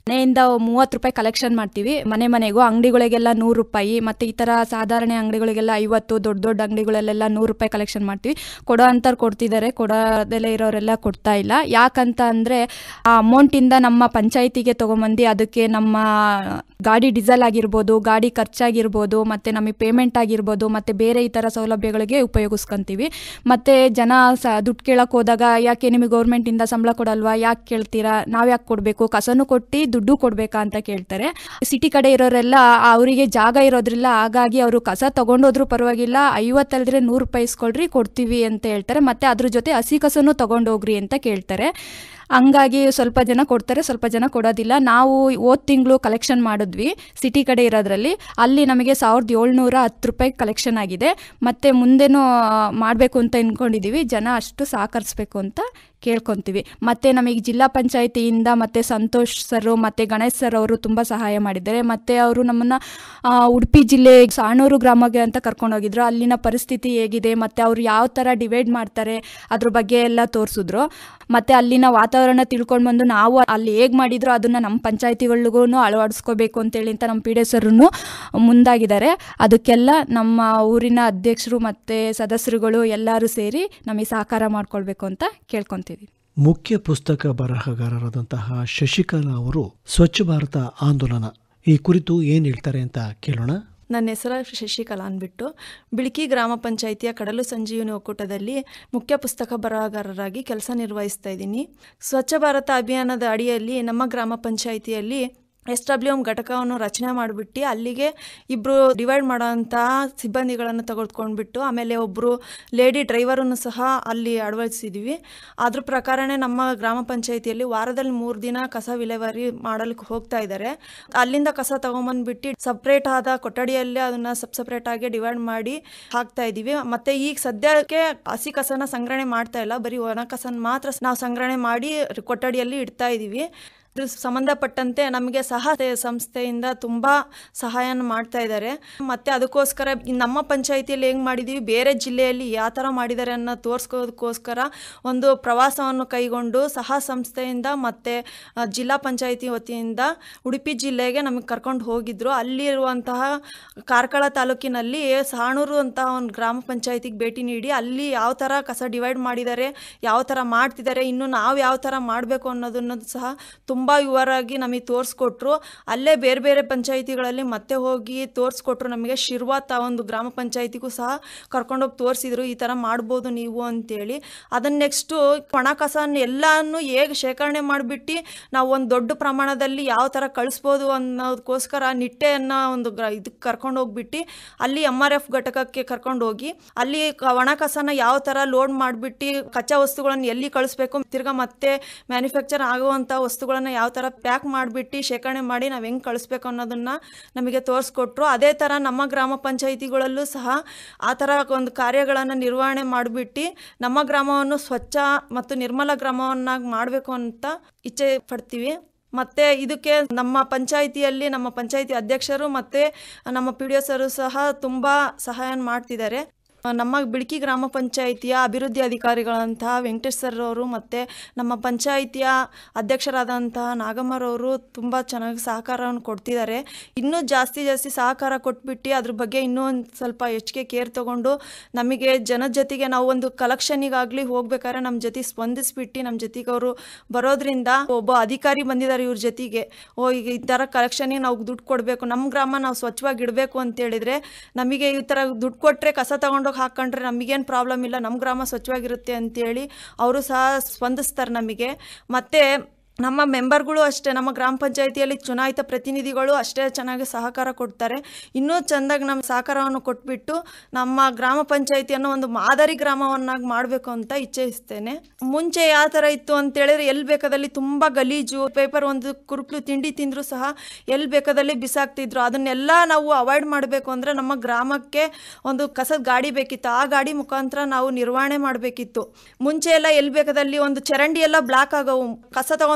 ಮನೆಯಿಂದ ಮೂವತ್ತು ರೂಪಾಯಿ ಕಲೆಕ್ಷನ್ ಮಾಡ್ತೀವಿ, ಮನೆ ಮನೆಗೂ. ಅಂಗಡಿಗಳಿಗೆಲ್ಲ ನೂರು ರೂಪಾಯಿ, ಮತ್ತು ಈ ಥರ ಸಾಧಾರಣ ಅಂಗಡಿಗಳಿಗೆಲ್ಲ ಐವತ್ತು, ದೊಡ್ಡ ದೊಡ್ಡ ಅಂಗಡಿಗಳಲ್ಲೆಲ್ಲ ನೂರು ರೂಪಾಯಿ ಕಲೆಕ್ಷನ್ ಮಾಡ್ತೀವಿ. ಕೊಡೋ ಅಂಥವ್ರು ಕೊಡ್ತಿದ್ದಾರೆ, ಕೊಡೋದೆಲ್ಲ ಇರೋರೆಲ್ಲ ಕೊಡ್ತಾ ಇಲ್ಲ. ಯಾಕಂತ ಅಂದರೆ ಆ ಅಮೌಂಟಿಂದ ನಮ್ಮ ಪಂಚಾಯಿತಿಗೆ ತೊಗೊಂಬಂದು ಅದಕ್ಕೆ ನಮ್ಮ ಗಾಡಿ ಡೀಸೆಲ್ ಆಗಿರ್ಬೋದು, ಗಾಡಿ ಖರ್ಚಾಗಿರ್ಬೋದು, ಮತ್ತು ನಮಗೆ ಪೇಮೆಂಟ್ ಆಗಿರ್ಬೋದು, ಮತ್ತು ಬೇರೆ ಈ ಥರ ಸೌಲಭ್ಯಗಳಿಗೆ ಉಪಯೋಗಿಸ್ಕೊತೀವಿ. ಮತ್ತು ಜನ ಸ ದುಡ್ಡು ಕೇಳೋಕೆ ಹೋದಾಗ ಯಾಕೆ ನಿಮಗೆ ಗೌರ್ಮೆಂಟಿಂದ ಸಂಬಳ ಕೊಡಲ್ವಾ, ಯಾಕೆ ಕೇಳ್ತೀರಾ, ನಾವು ಯಾಕೆ ಕೊಡಬೇಕು, ಕಸನೂ ಕೊಟ್ಟು ದುಡ್ಡು ಕೊಡಬೇಕಾ ಅಂತ ಕೇಳ್ತಾರೆ. ಸಿಟಿ ಕಡೆ ಇರೋರೆಲ್ಲ ಅವರಿಗೆ ಜಾಗ ಇರೋದ್ರಿಲ್ಲ, ಹಾಗಾಗಿ ಅವರು ಕಸ ತೊಗೊಂಡೋದ್ರೂ ಪರವಾಗಿಲ್ಲ, ಐವತ್ತಲ್ದ್ರೆ ನೂರು ರೂಪಾಯಿ ಇಸ್ಕೊಳ್ರಿ ಕೊಡ್ತೀವಿ ಅಂತ ಹೇಳ್ತಾರೆ. ಮತ್ತು ಅದ್ರ ಜೊತೆ ಹಸಿ ಕಸನೂ ತೊಗೊಂಡೋಗ್ರಿ ಅಂತ ಕೇಳ್ತಾರೆ. ಹಂಗಾಗಿ ಸ್ವಲ್ಪ ಜನ ಕೊಡ್ತಾರೆ, ಸ್ವಲ್ಪ ಜನ ಕೊಡೋದಿಲ್ಲ. ನಾವು ಹೋದ ತಿಂಗಳು ಕಲೆಕ್ಷನ್ ಮಾಡಿದ್ವಿ ಸಿಟಿ ಕಡೆ ಇರೋದ್ರಲ್ಲಿ, ಅಲ್ಲಿ ನಮಗೆ ಸಾವಿರದ ಏಳ್ನೂರ ಹತ್ತು ರೂಪಾಯಿ ಕಲೆಕ್ಷನ್ ಆಗಿದೆ. ಮತ್ತು ಮುಂದೆನೂ ಮಾಡಬೇಕು ಅಂತ ಅಂದ್ಕೊಂಡಿದ್ದೀವಿ. ಜನ ಅಷ್ಟು ಸಹಕರಿಸ್ಬೇಕು ಅಂತ ಕೇಳ್ಕೊತೀವಿ. ಮತ್ತು ನಮಗೆ ಜಿಲ್ಲಾ ಪಂಚಾಯಿತಿಯಿಂದ ಮತ್ತು ಸಂತೋಷ್ ಸರ್ ಮತ್ತು ಗಣೇಶ್ ಸರ್ ಅವರು ತುಂಬ ಸಹಾಯ ಮಾಡಿದ್ದಾರೆ. ಮತ್ತು ಅವರು ನಮ್ಮನ್ನು ಉಡುಪಿ ಜಿಲ್ಲೆ ಸಾಣೂರು ಗ್ರಾಮಕ್ಕೆ ಅಂತ ಕರ್ಕೊಂಡೋಗಿದ್ರು. ಅಲ್ಲಿನ ಪರಿಸ್ಥಿತಿ ಹೇಗಿದೆ, ಮತ್ತು ಅವರು ಯಾವ ಥರ ಡಿವೈಡ್ ಮಾಡ್ತಾರೆ ಅದ್ರ ಬಗ್ಗೆ ಎಲ್ಲ ತೋರಿಸಿದ್ರು. ಮತ್ತು ಅಲ್ಲಿನ ವಾತಾವರಣ ತಿಳ್ಕೊಂಡು ಬಂದು ನಾವು ಅಲ್ಲಿ ಹೇಗೆ ಮಾಡಿದ್ರು ಅದನ್ನು ನಮ್ಮ ಪಂಚಾಯಿತಿಗಳಿಗೂ ಅಳವಡಿಸ್ಕೋಬೇಕು ಅಂತೇಳಿ ಅಂತ ನಮ್ಮ ಪಿ ಡಿ ಎಸ್ ಅವರು ಮುಂದಾಗಿದ್ದಾರೆ. ಅದಕ್ಕೆಲ್ಲ ನಮ್ಮ ಊರಿನ ಅಧ್ಯಕ್ಷರು ಮತ್ತು ಸದಸ್ಯರುಗಳು ಎಲ್ಲರೂ ಸೇರಿ ನಮಗೆ ಸಹಕಾರ ಮಾಡಿಕೊಳ್ಬೇಕು ಅಂತ ಕೇಳ್ಕೊತೀವಿ. ಮುಖ್ಯ ಪುಸ್ತಕ ಬರಹಗಾರರಾದಂತಹ ಶಶಿಕಲಾ ಅವರು ಸ್ವಚ್ಛ ಭಾರತ ಆಂದೋಲನ ಈ ಕುರಿತು ಏನು ಹೇಳ್ತಾರೆ ಅಂತ ಕೇಳೋಣ. ನನ್ನ ಹೆಸರು ಶಶಿಕಲಾ ಅಂದ್ಬಿಟ್ಟು ಬಿಳ್ಕಿ ಗ್ರಾಮ ಪಂಚಾಯಿತಿಯ ಕಡಲು ಸಂಜೀವಿನಿ ಒಕ್ಕೂಟದಲ್ಲಿ ಮುಖ್ಯ ಪುಸ್ತಕ ಬರಹಗಾರರಾಗಿ ಕೆಲಸ ನಿರ್ವಹಿಸ್ತಾ ಇದ್ದೀನಿ. ಸ್ವಚ್ಛ ಭಾರತ ಅಭಿಯಾನದ ಅಡಿಯಲ್ಲಿ ನಮ್ಮ ಗ್ರಾಮ ಪಂಚಾಯಿತಿಯಲ್ಲಿ ಎಸ್ ಡಬ್ಲ್ಯೂ ಎಮ್ ಘಟಕವನ್ನು ರಚನೆ ಮಾಡಿಬಿಟ್ಟು ಅಲ್ಲಿಗೆ ಇಬ್ಬರು ಡಿವೈಡ್ ಮಾಡೋಂತಹ ಸಿಬ್ಬಂದಿಗಳನ್ನು ತೆಗೆದುಕೊಂಡ್ಬಿಟ್ಟು ಆಮೇಲೆ ಒಬ್ಬರು ಲೇಡಿ ಡ್ರೈವರನ್ನು ಸಹ ಅಲ್ಲಿ ಅಳವಡಿಸಿದ್ವಿ. ಅದ್ರ ಪ್ರಕಾರನೇ ನಮ್ಮ ಗ್ರಾಮ ಪಂಚಾಯಿತಿಯಲ್ಲಿ ವಾರದಲ್ಲಿ ಮೂರು ದಿನ ಕಸ ವಿಲೇವಾರಿ ಮಾಡಲಿಕ್ಕೆ ಹೋಗ್ತಾ ಇದ್ದಾರೆ. ಅಲ್ಲಿಂದ ಕಸ ತೊಗೊಂಬಂದ್ಬಿಟ್ಟು ಸಪ್ರೇಟ್ ಆದ ಕೊಠಡಿಯಲ್ಲಿ ಅದನ್ನು ಸಬ್ ಸಪ್ರೇಟಾಗಿ ಡಿವೈಡ್ ಮಾಡಿ ಹಾಕ್ತಾ ಇದ್ದೀವಿ. ಮತ್ತು ಈಗ ಸದ್ಯಕ್ಕೆ ಹಸಿ ಕಸನ ಸಂಗ್ರಹಣೆ ಮಾಡ್ತಾ ಇಲ್ಲ, ಬರೀ ಒಣ ಕಸನ ಮಾತ್ರ ನಾವು ಸಂಗ್ರಹಣೆ ಮಾಡಿ ಕೊಠಡಿಯಲ್ಲಿ ಇಡ್ತಾ ಇದ್ದೀವಿ. ಇದ್ರ ಸಂಬಂಧಪಟ್ಟಂತೆ ನಮಗೆ ಸಹ ಸಂಸ್ಥೆಯಿಂದ ತುಂಬ ಸಹಾಯನ ಮಾಡ್ತಾ ಇದ್ದಾರೆ. ಮತ್ತು ಅದಕ್ಕೋಸ್ಕರ ನಮ್ಮ ಪಂಚಾಯಿತಿಯಲ್ಲಿ ಹೆಂಗೆ ಮಾಡಿದ್ದೀವಿ, ಬೇರೆ ಜಿಲ್ಲೆಯಲ್ಲಿ ಯಾವ ಥರ ಮಾಡಿದ್ದಾರೆ ಅನ್ನೋ ತೋರಿಸ್ಕೋದಕ್ಕೋಸ್ಕರ ಒಂದು ಪ್ರವಾಸವನ್ನು ಕೈಗೊಂಡು ಸಹ ಸಂಸ್ಥೆಯಿಂದ ಮತ್ತು ಜಿಲ್ಲಾ ಪಂಚಾಯಿತಿ ವತಿಯಿಂದ ಉಡುಪಿ ಜಿಲ್ಲೆಗೆ ನಮಗೆ ಕರ್ಕೊಂಡು ಹೋಗಿದ್ರು. ಅಲ್ಲಿರುವಂತಹ ಕಾರ್ಕಳ ತಾಲೂಕಿನಲ್ಲಿ ಸಾಣೂರು ಅಂತಹ ಒಂದು ಗ್ರಾಮ ಪಂಚಾಯಿತಿಗೆ ಭೇಟಿ ನೀಡಿ ಅಲ್ಲಿ ಯಾವ ಥರ ಕಸ ಡಿವೈಡ್ ಮಾಡಿದ್ದಾರೆ, ಯಾವ ಥರ ಮಾಡ್ತಿದ್ದಾರೆ, ಇನ್ನು ನಾವು ಯಾವ ಥರ ಮಾಡಬೇಕು ಅನ್ನೋದನ್ನು ಸಹ ತುಂಬ ತುಂಬ ವಿವರವಾಗಿ ನಮಗೆ ತೋರಿಸ್ಕೊಟ್ರು. ಅಲ್ಲೇ ಬೇರೆ ಬೇರೆ ಪಂಚಾಯಿತಿಗಳಲ್ಲಿ ಮತ್ತೆ ಹೋಗಿ ತೋರಿಸ್ಕೊಟ್ರು ನಮಗೆ. ಶಿರ್ವಾತ್ ಆ ಒಂದು ಗ್ರಾಮ ಪಂಚಾಯಿತಿಗೂ ಸಹ ಕರ್ಕೊಂಡೋಗಿ ತೋರಿಸಿದ್ರು, ಈ ಥರ ಮಾಡ್ಬೋದು ನೀವು ಅಂತೇಳಿ. ಅದನ್ನು ನೆಕ್ಸ್ಟು ಒಣ ಕಸನ ಎಲ್ಲನೂ ಹೇಗೆ ಶೇಖರಣೆ ಮಾಡಿಬಿಟ್ಟು ನಾವು ಒಂದು ದೊಡ್ಡ ಪ್ರಮಾಣದಲ್ಲಿ ಯಾವ ಥರ ಕಳಿಸ್ಬೋದು ಅನ್ನೋದಕ್ಕೋಸ್ಕರ ನಿಟ್ಟೆ ಅನ್ನೋ ಒಂದು ಗ್ರ ಇದಕ್ಕೆ ಕರ್ಕೊಂಡೋಗ್ಬಿಟ್ಟು ಅಲ್ಲಿ ಎಮ್ ಆರ್ ಎಫ್ ಘಟಕಕ್ಕೆ ಕರ್ಕೊಂಡೋಗಿ ಅಲ್ಲಿ ಒಣ ಕಸನ ಯಾವ ಥರ ಲೋಡ್ ಮಾಡಿಬಿಟ್ಟು ಕಚ್ಚಾ ವಸ್ತುಗಳನ್ನು ಎಲ್ಲಿ ಕಳಿಸ್ಬೇಕು, ತಿರ್ಗಾ ಮತ್ತೆ ಮ್ಯಾನುಫ್ಯಾಕ್ಚರ್ ಆಗುವಂಥ ವಸ್ತುಗಳನ್ನು ಯಾವ ಥರ ಪ್ಯಾಕ್ ಮಾಡಿಬಿಟ್ಟು ಶೇಖರಣೆ ಮಾಡಿ ನಾವು ಹೆಂಗೆ ಕಳಿಸ್ಬೇಕು ಅನ್ನೋದನ್ನು ನಮಗೆ ತೋರಿಸ್ಕೊಟ್ರು. ಅದೇ ಥರ ನಮ್ಮ ಗ್ರಾಮ ಪಂಚಾಯಿತಿಗಳಲ್ಲೂ ಸಹ ಆ ಥರ ಒಂದು ಕಾರ್ಯಗಳನ್ನು ನಿರ್ವಹಣೆ ಮಾಡಿಬಿಟ್ಟು ನಮ್ಮ ಗ್ರಾಮವನ್ನು ಸ್ವಚ್ಛ ಮತ್ತು ನಿರ್ಮಲ ಗ್ರಾಮವನ್ನಾಗಿ ಮಾಡಬೇಕು ಅಂತ ಇಚ್ಛೆ ಪಡ್ತೀವಿ. ಮತ್ತು ಇದಕ್ಕೆ ನಮ್ಮ ಪಂಚಾಯಿತಿಯಲ್ಲಿ ನಮ್ಮ ಪಂಚಾಯಿತಿ ಅಧ್ಯಕ್ಷರು ಮತ್ತು ನಮ್ಮ ಪಿ ಡಿ ಎಸ್ ಅವರು ಸಹ ತುಂಬ ಸಹಾಯ ಮಾಡ್ತಿದ್ದಾರೆ. ನಮ್ಮ ಬಿಳ್ಕಿ ಗ್ರಾಮ ಪಂಚಾಯಿತಿಯ ಅಭಿವೃದ್ಧಿ ಅಧಿಕಾರಿಗಳಂತಹ ವೆಂಕಟೇಶ್ ಸರ್ ಅವರು ಮತ್ತು ನಮ್ಮ ಪಂಚಾಯಿತಿಯ ಅಧ್ಯಕ್ಷರಾದಂತಹ ನಾಗಮ್ಮರವರು ತುಂಬ ಚೆನ್ನಾಗಿ ಸಹಕಾರವನ್ನು ಕೊಡ್ತಿದ್ದಾರೆ. ಇನ್ನೂ ಜಾಸ್ತಿ ಜಾಸ್ತಿ ಸಹಕಾರ ಕೊಟ್ಬಿಟ್ಟು ಅದ್ರ ಬಗ್ಗೆ ಇನ್ನೂ ಒಂದು ಸ್ವಲ್ಪ ಹೆಚ್ಚಿಗೆ ಕೇರ್ ತೊಗೊಂಡು ನಮಗೆ ಜನದ ಜೊತೆಗೆ ನಾವು ಒಂದು ಕಲೆಕ್ಷನಿಗಾಗಲಿ ಹೋಗ್ಬೇಕಾದ್ರೆ ನಮ್ಮ ಜೊತೆ ಸ್ಪಂದಿಸ್ಬಿಟ್ಟು ನಮ್ಮ ಜೊತೆಗೆ ಅವರು ಬರೋದ್ರಿಂದ ಒಬ್ಬ ಅಧಿಕಾರಿ ಬಂದಿದ್ದಾರೆ ಇವ್ರ ಜೊತೆಗೆ, ಓ ಈಗ ಈ ಥರ ಕಲೆಕ್ಷನಿಗೆ ನಾವು ದುಡ್ಡು ಕೊಡಬೇಕು, ನಮ್ಮ ಗ್ರಾಮ ನಾವು ಸ್ವಚ್ಛವಾಗಿ ಇಡಬೇಕು ಅಂತೇಳಿದರೆ ನಮಗೆ ಈ ಥರ ದುಡ್ಡು ಕೊಟ್ಟರೆ ಕಸ ತಗೊಂಡು ಹಾಕೊಂಡ್ರೆ ನಮಗೇನು ಪ್ರಾಬ್ಲಮ್ ಇಲ್ಲ, ನಮ್ಮ ಗ್ರಾಮ ಸ್ವಚ್ಛವಾಗಿರುತ್ತೆ ಅಂತೇಳಿ ಅವರು ಸಹ ಸ್ಪಂದಿಸ್ತಾರೆ ನಮಗೆ. ಮತ್ತು ನಮ್ಮ ಮೆಂಬರ್ಗಳು ಅಷ್ಟೇ, ನಮ್ಮ ಗ್ರಾಮ ಪಂಚಾಯಿತಿಯಲ್ಲಿ ಚುನಾಯಿತ ಪ್ರತಿನಿಧಿಗಳು ಅಷ್ಟೇ ಚೆನ್ನಾಗಿ ಸಹಕಾರ ಕೊಡ್ತಾರೆ. ಇನ್ನೂ ಚೆಂದಾಗಿ ನಮ್ಮ ಸಹಕಾರವನ್ನು ಕೊಟ್ಬಿಟ್ಟು ನಮ್ಮ ಗ್ರಾಮ ಪಂಚಾಯಿತಿಯನ್ನು ಒಂದು ಮಾದರಿ ಗ್ರಾಮವನ್ನಾಗಿ ಮಾಡಬೇಕು ಅಂತ ಇಚ್ಛಿಸ್ತೇನೆ. ಮುಂಚೆ ಯಾವ ಥರ ಇತ್ತು ಅಂತೇಳಿದ್ರೆ ಎಲ್ಲಿ ಬೇಕಾದಲ್ಲಿ ತುಂಬ ಗಲೀಜು, ಪೇಪರ್ ಒಂದು ಕುರುಕ್ಲು ತಿಂಡಿ ತಿಂದರೂ ಸಹ ಎಲ್ಲಿ ಬೇಕಾದಲ್ಲಿ ಬಿಸಾಕ್ತಿದ್ರು. ಅದನ್ನೆಲ್ಲ ನಾವು ಅವಾಯ್ಡ್ ಮಾಡಬೇಕು ಅಂದರೆ ನಮ್ಮ ಗ್ರಾಮಕ್ಕೆ ಒಂದು ಕಸದ ಗಾಡಿ ಬೇಕಿತ್ತು, ಆ ಗಾಡಿ ಮುಖಾಂತರ ನಾವು ನಿರ್ವಹಣೆ ಮಾಡಬೇಕಿತ್ತು. ಮುಂಚೆ ಎಲ್ಲ ಎಲ್ಲಿ ಬೇಕಾದಲ್ಲಿ ಒಂದು ಚರಂಡಿ ಎಲ್ಲ ಬ್ಲಾಕ್ ಆಗವು, ಕಸ ತಗೊಂಡು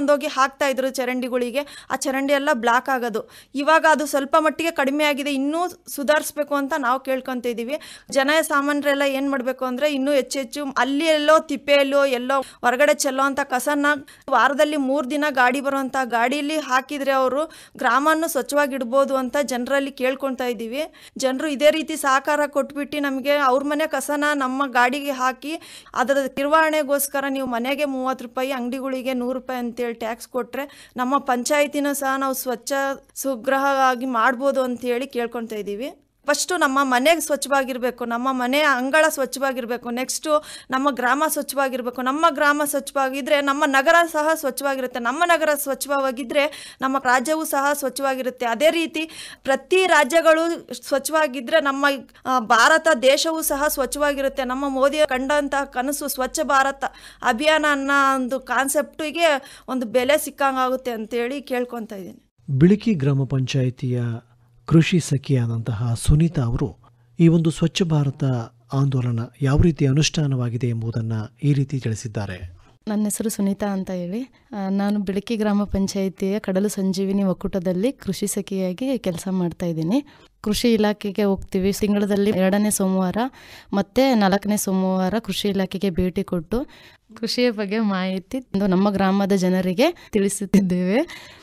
ತೊಗೊಂಡೋಗಿ ಹಾಕ್ತಾ ಇದ್ರು ಚರಂಡಿಗಳಿಗೆ, ಆ ಚರಂಡಿ ಎಲ್ಲ ಬ್ಲಾಕ್ ಆಗೋದು. ಇವಾಗ ಅದು ಸ್ವಲ್ಪ ಮಟ್ಟಿಗೆ ಕಡಿಮೆ ಆಗಿದೆ, ಇನ್ನೂ ಸುಧಾರಿಸ್ಬೇಕು ಅಂತ ನಾವು ಕೇಳ್ಕೊತ ಇದ್ದೀವಿ. ಜನ ಸಾಮಾನ್ಯರೆಲ್ಲ ಏನು ಮಾಡಬೇಕು ಅಂದರೆ ಇನ್ನೂ ಹೆಚ್ಚು ಹೆಚ್ಚು ಅಲ್ಲಿ ಎಲ್ಲೋ ತಿಪ್ಪೆಯಲ್ಲೋ ಎಲ್ಲೋ ಹೊರಗಡೆ ಚೆಲ್ಲೋ ಅಂಥ ಕಸನ ವಾರದಲ್ಲಿ ಮೂರು ದಿನ ಗಾಡಿ ಬರುವಂಥ ಗಾಡೀಲಿ ಹಾಕಿದರೆ ಅವರು ಗ್ರಾಮವನ್ನು ಸ್ವಚ್ಛವಾಗಿಡ್ಬೋದು ಅಂತ ಜನರಲ್ಲಿ ಕೇಳ್ಕೊತಾ ಇದ್ದೀವಿ. ಜನರು ಇದೇ ರೀತಿ ಸಹಕಾರ ಕೊಟ್ಬಿಟ್ಟು ನಮಗೆ ಅವ್ರ ಮನೆ ಕಸನ ನಮ್ಮ ಗಾಡಿಗೆ ಹಾಕಿ ಅದರ ನಿರ್ವಹಣೆಗೋಸ್ಕರ ನೀವು ಮನೆಗೆ ಮೂವತ್ತು ರೂಪಾಯಿ ಅಂಗಡಿಗಳಿಗೆ ನೂರು ರೂಪಾಯಿ ಅಂತೇಳಿ ಟ್ಯಾಕ್ಸ್ ಕೊಟ್ಟರೆ ನಮ್ಮ ಪಂಚಾಯಿತಿನೂ ಸಹ ನಾವು ಸ್ವಚ್ಛ ಸುಗ್ರಹ ಆಗಿ ಮಾಡ್ಬೋದು ಅಂತೇಳಿ ಕೇಳ್ಕೊತಾ ಇದ್ದೀವಿ. ಫಸ್ಟು ನಮ್ಮ ಮನೆಗೆ ಸ್ವಚ್ಛವಾಗಿರಬೇಕು, ನಮ್ಮ ಮನೆ ಅಂಗಳ ಸ್ವಚ್ಛವಾಗಿರಬೇಕು, ನೆಕ್ಸ್ಟು ನಮ್ಮ ಗ್ರಾಮ ಸ್ವಚ್ಛವಾಗಿರಬೇಕು. ನಮ್ಮ ಗ್ರಾಮ ಸ್ವಚ್ಛವಾಗಿದ್ದರೆ ನಮ್ಮ ನಗರ ಸಹ ಸ್ವಚ್ಛವಾಗಿರುತ್ತೆ, ನಮ್ಮ ನಗರ ಸ್ವಚ್ಛವಾಗಿದ್ದರೆ ನಮ್ಮ ರಾಜ್ಯವೂ ಸಹ ಸ್ವಚ್ಛವಾಗಿರುತ್ತೆ. ಅದೇ ರೀತಿ ಪ್ರತಿ ರಾಜ್ಯಗಳು ಸ್ವಚ್ಛವಾಗಿದ್ದರೆ ನಮ್ಮ ಭಾರತ ದೇಶವೂ ಸಹ ಸ್ವಚ್ಛವಾಗಿರುತ್ತೆ. ನಮ್ಮ ಮೋದಿ ಕಂಡಂತಹ ಕನಸು ಸ್ವಚ್ಛ ಭಾರತ ಅಭಿಯಾನ ಅನ್ನೋ ಒಂದು ಕಾನ್ಸೆಪ್ಟಿಗೆ ಒಂದು ಬೆಲೆ ಸಿಕ್ಕಂಗಾಗುತ್ತೆ ಅಂತೇಳಿ ಕೇಳ್ಕೊತಾ ಇದ್ದೀನಿ. ಬಿಳಿಕಿ ಗ್ರಾಮ ಪಂಚಾಯಿತಿಯ ಕೃಷಿ ಸಖಿಯಾದಂತಹ ಸುನೀತಾ ಅವರು ಈ ಒಂದು ಸ್ವಚ್ಛ ಭಾರತ ಆಂದೋಲನ ಯಾವ ರೀತಿ ಅನುಷ್ಠಾನವಾಗಿದೆ ಎಂಬುದನ್ನು ಈ ರೀತಿ ತಿಳಿಸಿದ್ದಾರೆ. ನನ್ನ ಹೆಸರು ಸುನೀತಾ ಅಂತ ಹೇಳಿ, ನಾನು ಬಿಳಿಕಿ ಗ್ರಾಮ ಪಂಚಾಯಿತಿಯ ಕಡಲು ಸಂಜೀವಿನಿ ಒಕ್ಕೂಟದಲ್ಲಿ ಕೃಷಿ ಸಖಿಯಾಗಿ ಕೆಲಸ ಮಾಡ್ತಾ ಇದ್ದೀನಿ. ಕೃಷಿ ಇಲಾಖೆಗೆ ಹೋಗ್ತೀವಿ. ತಿಂಗಳಲ್ಲಿ ಎರಡನೇ ಸೋಮವಾರ ಮತ್ತು ನಾಲ್ಕನೇ ಸೋಮವಾರ ಕೃಷಿ ಇಲಾಖೆಗೆ ಭೇಟಿ ಕೊಟ್ಟು ಕೃಷಿಯ ಬಗ್ಗೆ ಮಾಹಿತಿ ನಮ್ಮ ಗ್ರಾಮದ ಜನರಿಗೆ ತಿಳಿಸುತ್ತಿದ್ದೇವೆ.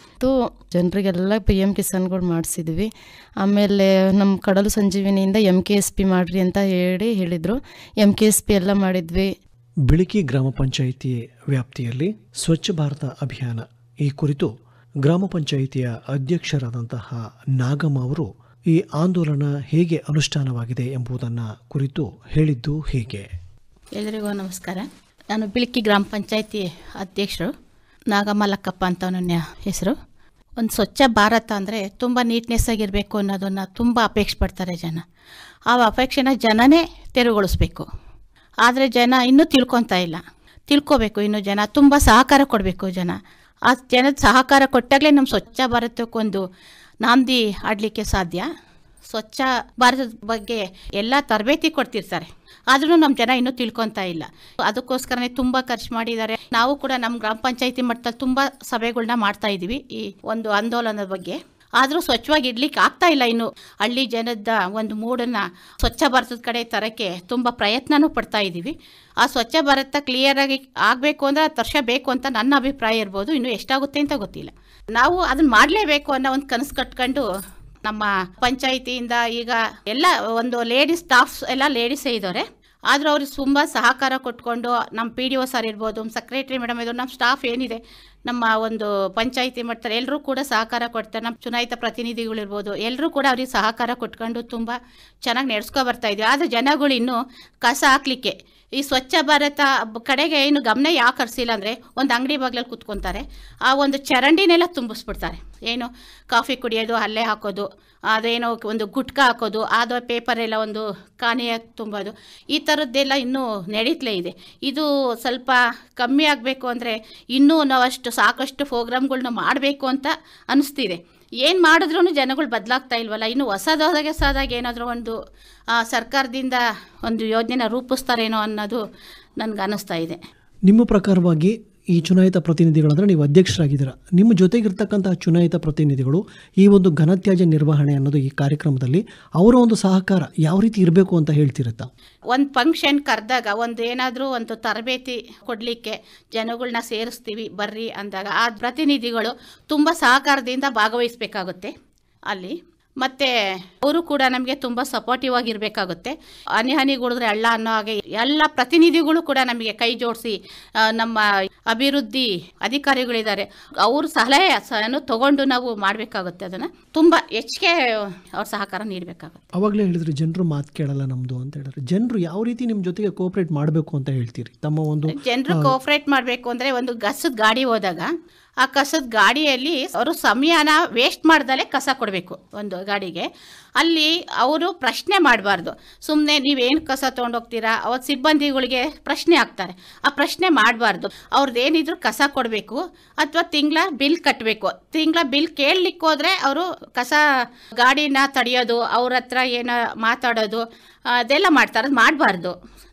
ಜನರಿಗೆಲ್ಲ ಪಿ ಎಮ್ ಕಿಸಾನ್ಗಳು ಮಾಡಿಸಿದ್ವಿ. ಆಮೇಲೆ ನಮ್ಮ ಕಡಲು ಸಂಜೀವಿನಿಯಿಂದ ಎಮ್ ಕೆ ಎಸ್ ಪಿ ಮಾಡಿರಿ ಅಂತ ಹೇಳಿ ಹೇಳಿದರು. ಎಮ್ ಕೆ ಎಸ್ ಪಿ ಎಲ್ಲ ಮಾಡಿದ್ವಿ. ಬಿಳಿಕಿ ಗ್ರಾಮ ಪಂಚಾಯಿತಿ ವ್ಯಾಪ್ತಿಯಲ್ಲಿ ಸ್ವಚ್ಛ ಭಾರತ ಅಭಿಯಾನ ಈ ಕುರಿತು ಗ್ರಾಮ ಪಂಚಾಯಿತಿಯ ಅಧ್ಯಕ್ಷರಾದಂತಹ ನಾಗಮ್ಮ ಅವರು ಈ ಆಂದೋಲನ ಹೇಗೆ ಅನುಷ್ಠಾನವಾಗಿದೆ ಎಂಬುದನ್ನು ಕುರಿತು ಹೇಳಿದ್ದು ಹೀಗೆ. ಎಲ್ಲರಿಗೂ ನಮಸ್ಕಾರ. ನಾನು ಬಿಳಿಕಿ ಗ್ರಾಮ ಪಂಚಾಯಿತಿ ಅಧ್ಯಕ್ಷರು ನಾಗಮ್ಮ ಲಕ್ಕಪ್ಪ ಅಂತ ನನ್ನ ಹೆಸರು. ಒಂದು ಸ್ವಚ್ಛ ಭಾರತ ಅಂದರೆ ತುಂಬ ನೀಟ್ನೆಸ್ ಆಗಿರಬೇಕು ಅನ್ನೋದನ್ನು ತುಂಬ ಅಪೇಕ್ಷೆ ಪಡ್ತಾರೆ ಜನ. ಆ ಅಪೇಕ್ಷೆನ ಜನನೇ ತೆರವುಗೊಳಿಸ್ಬೇಕು. ಆದರೆ ಜನ ಇನ್ನೂ ತಿಳ್ಕೊತಾ ಇಲ್ಲ. ತಿಳ್ಕೊಬೇಕು, ಇನ್ನೂ ಜನ ತುಂಬ ಸಹಕಾರ ಕೊಡಬೇಕು. ಜನ ಆ ಜನದ ಸಹಕಾರ ಕೊಟ್ಟಾಗಲೇ ನಮ್ಮ ಸ್ವಚ್ಛ ಭಾರತಕ್ಕೊಂದು ನಾಂದಿ ಆಡಲಿಕ್ಕೆ ಸಾಧ್ಯ. ಸ್ವಚ್ಛ ಭಾರತದ ಬಗ್ಗೆ ಎಲ್ಲ ತರಬೇತಿ ಕೊಡ್ತಿರ್ತಾರೆ, ಆದ್ರೂ ನಮ್ಮ ಜನ ಇನ್ನೂ ತಿಳ್ಕೊತಾ ಇಲ್ಲ. ಅದಕ್ಕೋಸ್ಕರನೇ ತುಂಬ ಖರ್ಚು ಮಾಡಿದ್ದಾರೆ. ನಾವು ಕೂಡ ನಮ್ಮ ಗ್ರಾಮ ಪಂಚಾಯಿತಿ ಮಟ್ಟದಲ್ಲಿ ತುಂಬ ಸಭೆಗಳನ್ನ ಮಾಡ್ತಾ ಇದ್ದೀವಿ ಈ ಒಂದು ಆಂದೋಲನದ ಬಗ್ಗೆ. ಆದರೂ ಸ್ವಚ್ಛವಾಗಿ ಇಡ್ಲಿಕ್ಕೆ ಆಗ್ತಾ ಇಲ್ಲ. ಇನ್ನು ಹಳ್ಳಿ ಜನದ ಒಂದು ಮೂಡನ್ನು ಸ್ವಚ್ಛ ಭಾರತದ ಕಡೆ ತರೋಕ್ಕೆ ತುಂಬ ಪ್ರಯತ್ನನೂ ಪಡ್ತಾ ಇದ್ದೀವಿ. ಆ ಸ್ವಚ್ಛ ಭಾರತ ಕ್ಲಿಯರಾಗಿ ಆಗಬೇಕು ಅಂದರೆ ಹತ್ತು ವರ್ಷ ಬೇಕು ಅಂತ ನನ್ನ ಅಭಿಪ್ರಾಯ ಇರ್ಬೋದು. ಇನ್ನು ಎಷ್ಟಾಗುತ್ತೆ ಅಂತ ಗೊತ್ತಿಲ್ಲ. ನಾವು ಅದನ್ನು ಮಾಡಲೇಬೇಕು ಅನ್ನೋ ಒಂದು ಕನಸು ಕಟ್ಕೊಂಡು ನಮ್ಮ ಪಂಚಾಯಿತಿಯಿಂದ ಈಗ ಎಲ್ಲ ಒಂದು ಲೇಡೀಸ್ ಸ್ಟಾಫ್ಸ್ ಎಲ್ಲ ಲೇಡೀಸೇ ಇದ್ದಾರೆ. ಆದರೂ ಅವ್ರಿಗೆ ತುಂಬ ಸಹಕಾರ ಕೊಟ್ಕೊಂಡು ನಮ್ಮ ಪಿ ಡಿ ಒ ಸರ್ ಇರ್ಬೋದು, ಸೆಕ್ರೆಟರಿ ಮೇಡಮ್ ಇದು ನಮ್ಮ ಸ್ಟಾಫ್ ಏನಿದೆ ನಮ್ಮ ಒಂದು ಪಂಚಾಯಿತಿ ಮಟ್ಟದಲ್ಲಿ ಎಲ್ಲರೂ ಕೂಡ ಸಹಕಾರ ಕೊಡ್ತಾರೆ. ನಮ್ಮ ಚುನಾಯಿತ ಪ್ರತಿನಿಧಿಗಳಿರ್ಬೋದು ಎಲ್ಲರೂ ಕೂಡ ಅವ್ರಿಗೆ ಸಹಕಾರ ಕೊಟ್ಕೊಂಡು ತುಂಬ ಚೆನ್ನಾಗಿ ನಡೆಸ್ಕೊ ಬರ್ತಾ ಇದ್ದೀವಿ. ಆದರೆ ಜನಗಳು ಇನ್ನೂ ಕಸ ಹಾಕಲಿಕ್ಕೆ ಈ ಸ್ವಚ್ಛ ಭಾರತ ಕಡೆಗೆ ಏನು ಗಮನ ಯಾಕೆ ಹರಿಸಿಲ್ಲ ಅಂದರೆ ಒಂದು ಅಂಗಡಿ ಬಾಗಿಲಲ್ಲಿ ಕೂತ್ಕೊತಾರೆ, ಆ ಒಂದು ಚರಂಡಿನೆಲ್ಲ ತುಂಬಿಸ್ಬಿಡ್ತಾರೆ. ಏನು ಕಾಫಿ ಕುಡಿಯೋದು, ಅಲ್ಲೇ ಹಾಕೋದು, ಅದೇನೋ ಒಂದು ಗುಟ್ಕ ಹಾಕೋದು, ಅದು ಪೇಪರೆಲ್ಲ ಒಂದು ಕಾನೆಯಾಗಿ ತುಂಬೋದು, ಈ ಥರದ್ದೆಲ್ಲ ಇನ್ನೂ ನಡೀತಲೇ ಇದೆ. ಇದು ಸ್ವಲ್ಪ ಕಮ್ಮಿ ಆಗಬೇಕು ಅಂದರೆ ಇನ್ನೂ ನಾವು ಅಷ್ಟು ಸಾಕಷ್ಟು ಪ್ರೋಗ್ರಾಮ್ಗಳ್ನ ಮಾಡಬೇಕು ಅಂತ ಅನಿಸ್ತಿದೆ. ಏನು ಮಾಡಿದ್ರೂ ಜನಗಳು ಬದಲಾಗ್ತಾ ಇಲ್ವಲ್ಲ. ಇನ್ನು ಹೊಸದಾಗೆ ಹೊಸದಾಗಿ ಏನಾದರೂ ಒಂದು ಸರ್ಕಾರದಿಂದ ಒಂದು ಯೋಜನೆನ ರೂಪಿಸ್ತಾರೇನೋ ಅನ್ನೋದು ನನಗೆ ಅನ್ನಿಸ್ತಾ ಇದೆ. ನಿಮ್ಮ ಪ್ರಕಾರವಾಗಿ ಈ ಚುನಾಯಿತ ಪ್ರತಿನಿಧಿಗಳಂದರೆ ನೀವು ಅಧ್ಯಕ್ಷರಾಗಿದ್ದೀರಾ, ನಿಮ್ಮ ಜೊತೆಗಿರ್ತಕ್ಕಂತಹ ಚುನಾಯಿತ ಪ್ರತಿನಿಧಿಗಳು ಈ ಒಂದು ಘನತ್ಯಾಜ್ಯ ನಿರ್ವಹಣೆ ಅನ್ನೋದು ಈ ಕಾರ್ಯಕ್ರಮದಲ್ಲಿ ಅವರ ಒಂದು ಸಹಕಾರ ಯಾವ ರೀತಿ ಇರಬೇಕು ಅಂತ ಹೇಳ್ತಿರುತ್ತಾ? ಒಂದು ಫಂಕ್ಷನ್ ಕರೆದಾಗ ಒಂದು ಏನಾದರೂ ಒಂದು ತರಬೇತಿ ಕೊಡಲಿಕ್ಕೆ ಜನಗಳನ್ನ ಸೇರಿಸ್ತೀವಿ ಬರ್ರಿ ಅಂದಾಗ ಆ ಪ್ರತಿನಿಧಿಗಳು ತುಂಬ ಸಹಕಾರದಿಂದ ಭಾಗವಹಿಸಬೇಕಾಗುತ್ತೆ ಅಲ್ಲಿ. ಮತ್ತು ಅವರು ಕೂಡ ನಮಗೆ ತುಂಬ ಸಪೋರ್ಟಿವ್ ಆಗಿರಬೇಕಾಗುತ್ತೆ. ಹನಿ ಹನಿ ಗುಡಿದ್ರೆ ಹಳ್ಳ ಅನ್ನೋ ಹಾಗೆ ಎಲ್ಲ ಪ್ರತಿನಿಧಿಗಳು ಕೂಡ ನಮಗೆ ಕೈ ಜೋಡಿಸಿ ನಮ್ಮ ಅಭಿವೃದ್ಧಿ ಅಧಿಕಾರಿಗಳಿದ್ದಾರೆ ಅವ್ರ ಸಲಹೆಯನ್ನು ತಗೊಂಡು ನಾವು ಮಾಡಬೇಕಾಗುತ್ತೆ. ಅದನ್ನು ತುಂಬ ಹೆಚ್ಚಿಗೆ ಅವ್ರ ಸಹಕಾರ ನೀಡಬೇಕಾಗುತ್ತೆ. ಅವಾಗಲೇ ಹೇಳಿದ್ರು ಜನರು ಮಾತು ಕೇಳಲ್ಲ ನಮ್ಮದು ಅಂತ ಹೇಳಿದ್ರೆ, ಜನರು ಯಾವ ರೀತಿ ನಿಮ್ಮ ಜೊತೆಗೆ ಕೋಆಪರೇಟ್ ಮಾಡಬೇಕು ಅಂತ ಹೇಳ್ತೀರಿ? ತಮ್ಮ ಒಂದು ಜನರು ಕೋಆಪರೇಟ್ ಮಾಡಬೇಕು ಅಂದರೆ ಒಂದು ಕಸದ ಗಾಡಿ ಹೋದಾಗ ಆ ಕಸದ ಗಾಡಿಯಲ್ಲಿ ಅವರು ಸಮಯನ ವೇಸ್ಟ್ ಮಾಡ್ದಲೇ ಕಸ ಕೊಡಬೇಕು. ಒಂದು ಗಾಡಿಗೆ ಅಲ್ಲಿ ಅವರು ಪ್ರಶ್ನೆ ಮಾಡಬಾರ್ದು. ಸುಮ್ಮನೆ ನೀವೇನು ಕಸ ತೊಗೊಂಡೋಗ್ತೀರಾ ಅವತ್ತು ಸಿಬ್ಬಂದಿಗಳಿಗೆ ಪ್ರಶ್ನೆ ಆಗ್ತಾರೆ, ಆ ಪ್ರಶ್ನೆ ಮಾಡಬಾರ್ದು. ಅವ್ರದ್ದು ಏನಿದ್ರು ಕಸ ಕೊಡಬೇಕು ಅಥವಾ ತಿಂಗಳ ಬಿಲ್ ಕಟ್ಟಬೇಕು. ತಿಂಗಳ ಬಿಲ್ ಕೇಳಲಿಕ್ಕೆ ಹೋದರೆ ಅವರು ಕಸ ಗಾಡಿನ ತಡೆಯೋದು, ಅವ್ರ ಹತ್ರ ಏನೋ ಮಾತಾಡೋದು ಅದೆಲ್ಲ ಮಾಡ್ತಾರೆ. ಅದು ಮಾಡಬಾರ್ದು.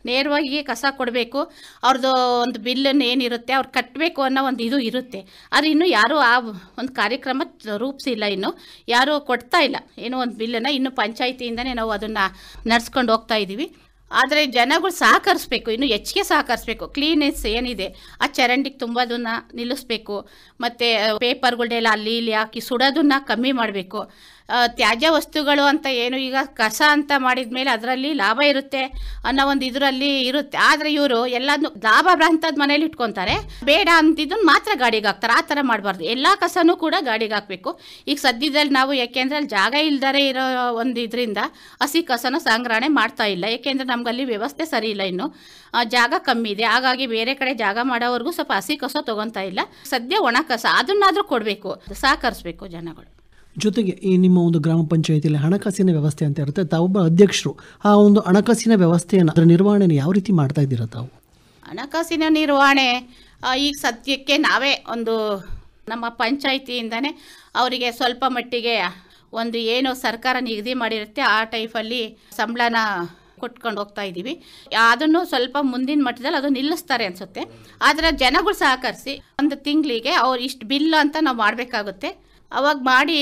ನೇರವಾಗಿ ಕಸ ಕೊಡಬೇಕು, ಅವ್ರದ್ದು ಒಂದು ಬಿಲ್ಲನ್ನು ಏನಿರುತ್ತೆ ಅವ್ರು ಕಟ್ಟಬೇಕು ಅನ್ನೋ ಒಂದು ಇದು ಇರುತ್ತೆ. ಆದರೆ ಇನ್ನೂ ಯಾರೂ ಆ ಒಂದು ಕಾರ್ಯಕ್ರಮ ರೂಪಿಸಿಲ್ಲ, ಇನ್ನು ಯಾರೂ ಕೊಡ್ತಾ ಇಲ್ಲ ಏನೋ ಒಂದು ಬಿಲ್ಲನ್ನು. ಇನ್ನು ಪಂಚಾಯಿತಿಯಿಂದನೇ ನಾವು ಅದನ್ನು ನಡ್ಸ್ಕೊಂಡು ಹೋಗ್ತಾ ಇದ್ದೀವಿ. ಆದರೆ ಜನಗಳು ಸಹಕರಿಸ್ಬೇಕು, ಇನ್ನು ಹೆಚ್ಚಿಗೆ ಸಹಕರಿಸ್ಬೇಕು. ಕ್ಲೀನೆಸ್ ಏನಿದೆ ಆ ಚರಂಡಿಗೆ ತುಂಬೋದನ್ನು ನಿಲ್ಲಿಸ್ಬೇಕು, ಮತ್ತು ಪೇಪರ್ಗಳನ್ನೆಲ್ಲ ಅಲ್ಲಿ ಇಲ್ಲಿ ಹಾಕಿ ಸುಡೋದನ್ನು ಕಮ್ಮಿ ಮಾಡಬೇಕು. ತ್ಯಾಜ್ಯ ವಸ್ತುಗಳು ಅಂತ ಏನು ಈಗ ಕಸ ಅಂತ ಮಾಡಿದ ಮೇಲೆ ಅದರಲ್ಲಿ ಲಾಭ ಇರುತ್ತೆ ಅನ್ನೋ ಒಂದು ಇದರಲ್ಲಿ ಇರುತ್ತೆ. ಆದರೆ ಇವರು ಎಲ್ಲದನ್ನು ಲಾಭ ಅಂತದ್ದು ಮನೇಲಿ ಇಟ್ಕೊತಾರೆ, ಬೇಡ ಅಂತಿದ್ದನ್ನು ಮಾತ್ರ ಗಾಡಿಗೆ ಹಾಕ್ತಾರೆ. ಆ ಥರ ಮಾಡಬಾರ್ದು, ಎಲ್ಲ ಕಸನೂ ಕೂಡ ಗಾಡಿಗೆ ಹಾಕಬೇಕು. ಈಗ ಸದ್ಯದಲ್ಲಿ ನಾವು ಯಾಕೆಂದರೆ ಅಲ್ಲಿ ಜಾಗ ಇಲ್ದರೆ ಇರೋ ಒಂದು ಇದರಿಂದ ಹಸಿ ಕಸನ ಸಂಗ್ರಹಣೆ ಮಾಡ್ತಾ ಇಲ್ಲ, ಏಕೆಂದರೆ ನಮಗಲ್ಲಿ ವ್ಯವಸ್ಥೆ ಸರಿ ಇಲ್ಲ, ಇನ್ನು ಜಾಗ ಕಮ್ಮಿ ಇದೆ. ಹಾಗಾಗಿ ಬೇರೆ ಕಡೆ ಜಾಗ ಮಾಡೋವರೆಗೂ ಸ್ವಲ್ಪ ಹಸಿ ಕಸ ತೊಗೊತಾ ಇಲ್ಲ. ಸದ್ಯ ಒಣ ಕಸ ಅದನ್ನಾದರೂ ಕೊಡಬೇಕು, ಸಹಕರಿಸ್ಬೇಕು ಜನಗಳು. ಜೊತೆಗೆ ಈ ನಿಮ್ಮ ಒಂದು ಗ್ರಾಮ ಪಂಚಾಯಿತಿಯಲ್ಲಿ ಹಣಕಾಸಿನ ವ್ಯವಸ್ಥೆ ಅಂತ ಇರುತ್ತೆ, ತಾವೊಬ್ಬ ಅಧ್ಯಕ್ಷರು, ಆ ಒಂದು ಹಣಕಾಸಿನ ವ್ಯವಸ್ಥೆಯನ್ನು ಅದರ ನಿರ್ವಹಣೆ ಯಾವ ರೀತಿ ಮಾಡ್ತಾ ಇದ್ದೀರಾ ತಾವು? ಹಣಕಾಸಿನ ನಿರ್ವಹಣೆ ಈಗ ಸದ್ಯಕ್ಕೆ ನಾವೇ ಒಂದು ನಮ್ಮ ಪಂಚಾಯಿತಿಯಿಂದನೇ ಅವರಿಗೆ ಸ್ವಲ್ಪ ಮಟ್ಟಿಗೆ ಒಂದು ಏನು ಸರ್ಕಾರ ನಿಗದಿ ಮಾಡಿರುತ್ತೆ ಆ ಟೈಪಲ್ಲಿ ಸಂಬಳನ ಕೊಟ್ಕೊಂಡು ಹೋಗ್ತಾ ಇದ್ದೀವಿ. ಅದನ್ನು ಸ್ವಲ್ಪ ಮುಂದಿನ ಮಟ್ಟದಲ್ಲಿ ಅದು ನಿಲ್ಲಿಸ್ತಾರೆ ಅನಿಸುತ್ತೆ. ಆದರೆ ಜನಗಳು ಸಹಕರಿಸಿ ಒಂದು ತಿಂಗಳಿಗೆ ಅವ್ರು ಇಷ್ಟು ಬಿಲ್ ಅಂತ ನಾವು ಮಾಡಬೇಕಾಗುತ್ತೆ. ಅವಾಗ ಮಾಡಿ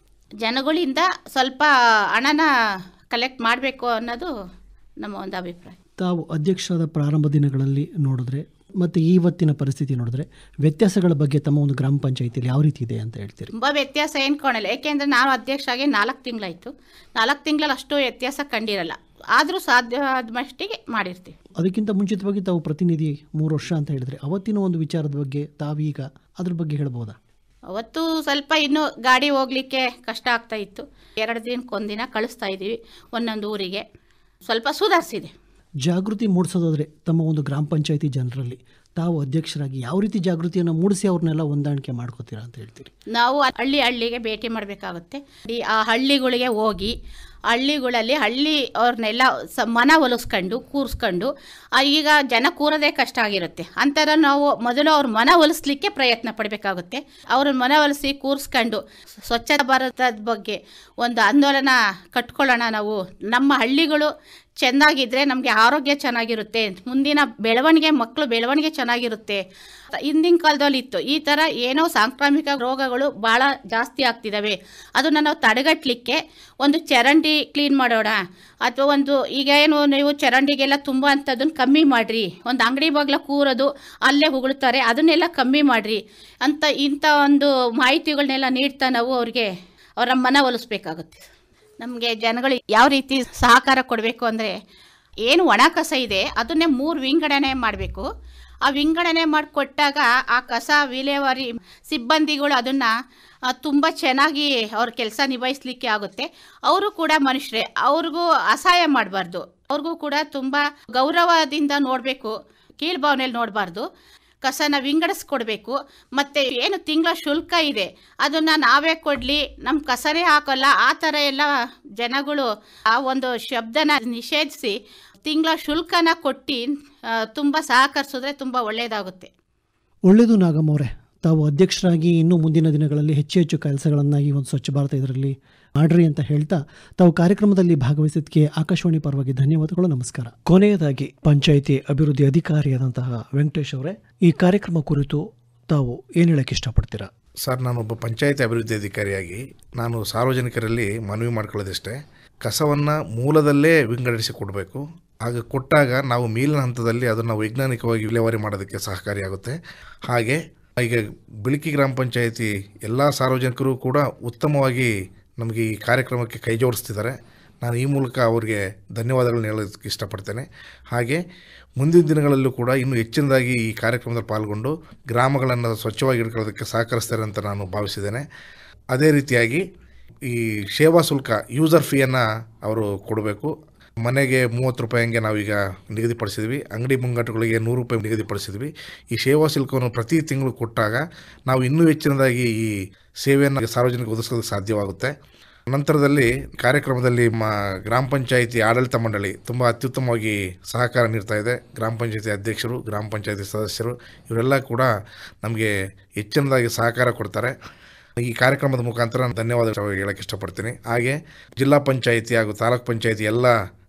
ಜನಗಳಿಂದ ಸ್ವಲ್ಪ ಹಣನ ಕಲೆಕ್ಟ್ ಮಾಡಬೇಕು ಅನ್ನೋದು ನಮ್ಮ ಒಂದು ಅಭಿಪ್ರಾಯ. ತಾವು ಅಧ್ಯಕ್ಷರಾದ ಪ್ರಾರಂಭ ದಿನಗಳಲ್ಲಿ ನೋಡಿದ್ರೆ ಮತ್ತು ಇವತ್ತಿನ ಪರಿಸ್ಥಿತಿ ನೋಡಿದ್ರೆ ವ್ಯತ್ಯಾಸಗಳ ಬಗ್ಗೆ ತಮ್ಮ ಒಂದು ಗ್ರಾಮ ಪಂಚಾಯಿತಿಯಲ್ಲಿ ಯಾವ ರೀತಿ ಇದೆ ಅಂತ ಹೇಳ್ತೀರಿ? ತುಂಬ ವ್ಯತ್ಯಾಸ ಏನು ಕಾಣಲ್ಲ, ಏಕೆಂದರೆ ನಾವು ಅಧ್ಯಕ್ಷ ಆಗಿ ನಾಲ್ಕು ತಿಂಗಳಾಯಿತು. ನಾಲ್ಕು ತಿಂಗಳಲ್ಲಿ ಅಷ್ಟು ವ್ಯತ್ಯಾಸ ಕಂಡಿರಲ್ಲ, ಆದರೂ ಸಾಧ್ಯ ಆದ ಮಟ್ಟಿಗೆ ಮಾಡಿರ್ತೀವಿ. ಅದಕ್ಕಿಂತ ಮುಂಚಿತವಾಗಿ ತಾವು ಪ್ರತಿನಿಧಿ ಮೂರು ವರ್ಷ ಅಂತ ಹೇಳಿದ್ರೆ ಅವತ್ತಿನ ಒಂದು ವಿಚಾರದ ಬಗ್ಗೆ ತಾವೀಗ ಅದ್ರ ಬಗ್ಗೆ ಹೇಳ್ಬೋದಾ? ಅವತ್ತು ಸ್ವಲ್ಪ ಇನ್ನೂ ಗಾಡಿ ಹೋಗಲಿಕ್ಕೆ ಕಷ್ಟ ಆಗ್ತಾ ಇತ್ತು. ಎರಡು ದಿನಕ್ಕೊಂದಿನ ಕಳಿಸ್ತಾ ಇದ್ದೀವಿ ಒಂದೊಂದು ಊರಿಗೆ. ಸ್ವಲ್ಪ ಸುಧಾರಿಸಿದೆ. ಜಾಗೃತಿ ಮೂಡಿಸೋದಾದರೆ ತಮ್ಮ ಒಂದು ಗ್ರಾಮ ಪಂಚಾಯಿತಿ ಜನರಲ್ಲಿ ತಾವು ಅಧ್ಯಕ್ಷರಾಗಿ ಯಾವ ರೀತಿ ಜಾಗೃತಿಯನ್ನು ಮೂಡಿಸಿ ಅವ್ರನ್ನೆಲ್ಲ ಹೊಂದಾಣಿಕೆ ಮಾಡ್ಕೋತೀರಾ ಅಂತ ಹೇಳ್ತೀರಿ? ನಾವು ಹಳ್ಳಿ ಹಳ್ಳಿಗೆ ಭೇಟಿ ಮಾಡಬೇಕಾಗುತ್ತೆ. ಆ ಹಳ್ಳಿಗಳಿಗೆ ಹೋಗಿ ಹಳ್ಳಿಗಳಲ್ಲಿ ಹಳ್ಳಿ ಅವ್ರನ್ನೆಲ್ಲ ಸ ಮನ ಒಲಿಸ್ಕೊಂಡು ಕೂರಿಸ್ಕೊಂಡು, ಈಗ ಜನ ಕೂರೋದೇ ಕಷ್ಟ ಆಗಿರುತ್ತೆ. ಅಂಥರ ನಾವು ಮೊದಲು ಅವ್ರ ಮನ ಒಲಿಸ್ಲಿಕ್ಕೆ ಪ್ರಯತ್ನ ಪಡಬೇಕಾಗುತ್ತೆ. ಅವ್ರ ಮನ ಒಲಿಸಿ ಕೂರಿಸ್ಕೊಂಡು ಸ್ವಚ್ಛ ಭಾರತದ ಬಗ್ಗೆ ಒಂದು ಆಂದೋಲನ ಕಟ್ಕೊಳ್ಳೋಣ. ನಾವು ನಮ್ಮ ಹಳ್ಳಿಗಳು ಚೆನ್ನಾಗಿದ್ದರೆ ನಮಗೆ ಆರೋಗ್ಯ ಚೆನ್ನಾಗಿರುತ್ತೆ, ಮುಂದಿನ ಬೆಳವಣಿಗೆ ಮಕ್ಕಳು ಬೆಳವಣಿಗೆ ಚೆನ್ನಾಗಿರುತ್ತೆ. ಹಿಂದಿನ ಕಾಲದಲ್ಲಿ ಇತ್ತು ಈ ಥರ ಏನೋ ಸಾಂಕ್ರಾಮಿಕ ರೋಗಗಳು ಭಾಳ ಜಾಸ್ತಿ ಆಗ್ತಿದ್ದಾವೆ. ಅದನ್ನು ನಾವು ತಡೆಗಟ್ಟಲಿಕ್ಕೆ ಒಂದು ಚರಂಡಿ ಕ್ಲೀನ್ ಮಾಡೋಣ, ಅಥವಾ ಒಂದು ಈಗ ಏನು ನೀವು ಚರಂಡಿಗೆಲ್ಲ ತುಂಬ ಅಂಥದ್ದನ್ನು ಕಮ್ಮಿ ಮಾಡಿರಿ, ಒಂದು ಅಂಗಡಿ ಬಾಗಿಲ ಕೂರೋದು ಅಲ್ಲೇ ಉಗುಳ್ತಾರೆ ಅದನ್ನೆಲ್ಲ ಕಮ್ಮಿ ಮಾಡಿರಿ ಅಂತ ಇಂಥ ಒಂದು ಮಾಹಿತಿಗಳನ್ನೆಲ್ಲ ನೀಡ್ತಾ ನಾವು ಅವ್ರಿಗೆ ಅವರ ಮನ ಒಲಿಸ್ಬೇಕಾಗುತ್ತೆ. ನಮಗೆ ಜನಗಳು ಯಾವ ರೀತಿ ಸಹಕಾರ ಕೊಡಬೇಕು ಅಂದರೆ, ಏನು ಒಣ ಕಸ ಇದೆ ಅದನ್ನೇ ಮೂರು ವಿಂಗಡಣೆ ಮಾಡಬೇಕು. ಆ ವಿಂಗಡಣೆ ಮಾಡಿಕೊಟ್ಟಾಗ ಆ ಕಸ ವಿಲೇವಾರಿ ಸಿಬ್ಬಂದಿಗಳು ಅದನ್ನು ತುಂಬ ಚೆನ್ನಾಗಿ ಅವ್ರ ಕೆಲಸ ನಿಭಾಯಿಸಲಿಕ್ಕೆ ಆಗುತ್ತೆ. ಅವರು ಕೂಡ ಮನುಷ್ಯರೇ, ಅವ್ರಿಗೂ ಅಸಹಾಯ ಮಾಡಬಾರ್ದು, ಅವ್ರಿಗೂ ಕೂಡ ತುಂಬ ಗೌರವದಿಂದ ನೋಡಬೇಕು, ಕೀಳ್ಭಾವನೆಯಲ್ಲಿ ನೋಡಬಾರ್ದು. ಕಸನ ವಿಂಗಡಿಸ್ಕೊಡ್ಬೇಕು. ಮತ್ತು ಏನು ತಿಂಗಳ ಶುಲ್ಕ ಇದೆ ಅದನ್ನು ನಾವೇ ಕೊಡಲಿ, ನಮ್ಮ ಕಸನೇ ಹಾಕೋಲ್ಲ ಆ ಥರ ಎಲ್ಲ ಜನಗಳು ಆ ಒಂದು ಶಬ್ದನ ನಿಷೇಧಿಸಿ ತಿಂಗಳ ಶುಲ್ಕನ ಕೊಟ್ಟು ತುಂಬ ಸಹಕರಿಸಿದ್ರೆ ತುಂಬ ಒಳ್ಳೆಯದಾಗುತ್ತೆ. ಒಳ್ಳೆಯದು ನಾಗಮ್ಮ ಅವರೇ, ತಾವು ಅಧ್ಯಕ್ಷರಾಗಿ ಇನ್ನೂ ಮುಂದಿನ ದಿನಗಳಲ್ಲಿ ಹೆಚ್ಚು ಹೆಚ್ಚು ಕೆಲಸಗಳನ್ನು ಈ ಒಂದು ಸ್ವಚ್ಛ ಭಾರತ ಇದರಲ್ಲಿ ಮಾಡ್ರಿ ಅಂತ ಹೇಳ್ತಾ ತಾವು ಕಾರ್ಯಕ್ರಮದಲ್ಲಿ ಭಾಗವಹಿಸಿದ್ದಕ್ಕೆ ಆಕಾಶವಾಣಿ ಪರವಾಗಿ ಧನ್ಯವಾದಗಳು, ನಮಸ್ಕಾರ. ಕೊನೆಯದಾಗಿ ಪಂಚಾಯಿತಿ ಅಭಿವೃದ್ಧಿ ಅಧಿಕಾರಿಯಾದಂತಹ ವೆಂಕಟೇಶ್ ಅವರೇ, ಈ ಕಾರ್ಯಕ್ರಮ ಕುರಿತು ತಾವು ಏನು ಹೇಳಕ್ಕೆ ಇಷ್ಟಪಡ್ತೀರಾ? ಸರ್, ನಾನೊಬ್ಬ ಪಂಚಾಯಿತಿ ಅಭಿವೃದ್ಧಿ ಅಧಿಕಾರಿಯಾಗಿ ನಾನು ಸಾರ್ವಜನಿಕರಲ್ಲಿ ಮನವಿ ಮಾಡ್ಕೊಳ್ಳೋದಿಷ್ಟೇ, ಕಸವನ್ನು ಮೂಲದಲ್ಲೇ ವಿಂಗಡಿಸಿ ಕೊಡಬೇಕು. ಆಗ ಕೊಟ್ಟಾಗ ನಾವು ಮೇಲಿನ ಹಂತದಲ್ಲಿ ಅದನ್ನು ವೈಜ್ಞಾನಿಕವಾಗಿ ವಿಲೇವಾರಿ ಮಾಡೋದಕ್ಕೆ ಸಹಕಾರಿಯಾಗುತ್ತೆ. ಹಾಗೆ ಈಗ ಬಿಳಕಿ ಗ್ರಾಮ ಪಂಚಾಯಿತಿ ಎಲ್ಲ ಸಾರ್ವಜನಿಕರು ಕೂಡ ಉತ್ತಮವಾಗಿ ನಮಗೆ ಈ ಕಾರ್ಯಕ್ರಮಕ್ಕೆ ಕೈ ಜೋಡಿಸ್ತಿದ್ದಾರೆ. ನಾನು ಈ ಮೂಲಕ ಅವರಿಗೆ ಧನ್ಯವಾದಗಳನ್ನ ಹೇಳೋದಕ್ಕೆ ಇಷ್ಟಪಡ್ತೇನೆ. ಹಾಗೆ ಮುಂದಿನ ದಿನಗಳಲ್ಲೂ ಕೂಡ ಇನ್ನೂ ಹೆಚ್ಚಿನದಾಗಿ ಈ ಕಾರ್ಯಕ್ರಮದಲ್ಲಿ ಪಾಲ್ಗೊಂಡು ಗ್ರಾಮಗಳನ್ನು ಸ್ವಚ್ಛವಾಗಿ ಇಟ್ಕೊಳ್ಳೋದಕ್ಕೆ ಸಹಕರಿಸ್ತಾರೆ ಅಂತ ನಾನು ಭಾವಿಸಿದ್ದೇನೆ. ಅದೇ ರೀತಿಯಾಗಿ ಈ ಸೇವಾ ಶುಲ್ಕ ಯೂಸರ್ ಫೀಯನ್ನು ಅವರು ಕೊಡಬೇಕು. ಮನೆಗೆ ಮೂವತ್ತು ರೂಪಾಯಿ ಹಂಗೆ ನಾವೀಗ ನಿಗದಿಪಡಿಸಿದ್ವಿ, ಅಂಗಡಿ ಮುಂಗಟ್ಟುಗಳಿಗೆ ನೂರು ರೂಪಾಯಿ ನಿಗದಿಪಡಿಸಿದ್ವಿ. ಈ ಸೇವಾ ಶುಲ್ಕವನ್ನು ಪ್ರತಿ ತಿಂಗಳು ಕೊಟ್ಟಾಗ ನಾವು ಇನ್ನೂ ಹೆಚ್ಚಿನದಾಗಿ ಈ ಸೇವೆಯನ್ನು ಸಾರ್ವಜನಿಕ ಒದಗಿಸೋದಕ್ಕೆ ಸಾಧ್ಯವಾಗುತ್ತೆ. ನಂತರದಲ್ಲಿ ಕಾರ್ಯಕ್ರಮದಲ್ಲಿ ಮ ಗ್ರಾಮ ಪಂಚಾಯಿತಿ ಆಡಳಿತ ಮಂಡಳಿ ತುಂಬ ಅತ್ಯುತ್ತಮವಾಗಿ ಸಹಕಾರ ನೀಡ್ತಾ ಇದೆ. ಗ್ರಾಮ ಪಂಚಾಯಿತಿ ಅಧ್ಯಕ್ಷರು, ಗ್ರಾಮ ಪಂಚಾಯಿತಿ ಸದಸ್ಯರು ಇವರೆಲ್ಲ ಕೂಡ ನಮಗೆ ಹೆಚ್ಚಿನದಾಗಿ ಸಹಕಾರ ಕೊಡ್ತಾರೆ. ಈ ಕಾರ್ಯಕ್ರಮದ ಮುಖಾಂತರ ಧನ್ಯವಾದ ಹೇಳಕ್ಕೆ ಇಷ್ಟಪಡ್ತೀನಿ. ಹಾಗೆ ಜಿಲ್ಲಾ ಪಂಚಾಯಿತಿ ಹಾಗೂ ತಾಲೂಕ್ ಪಂಚಾಯಿತಿ ಎಲ್ಲ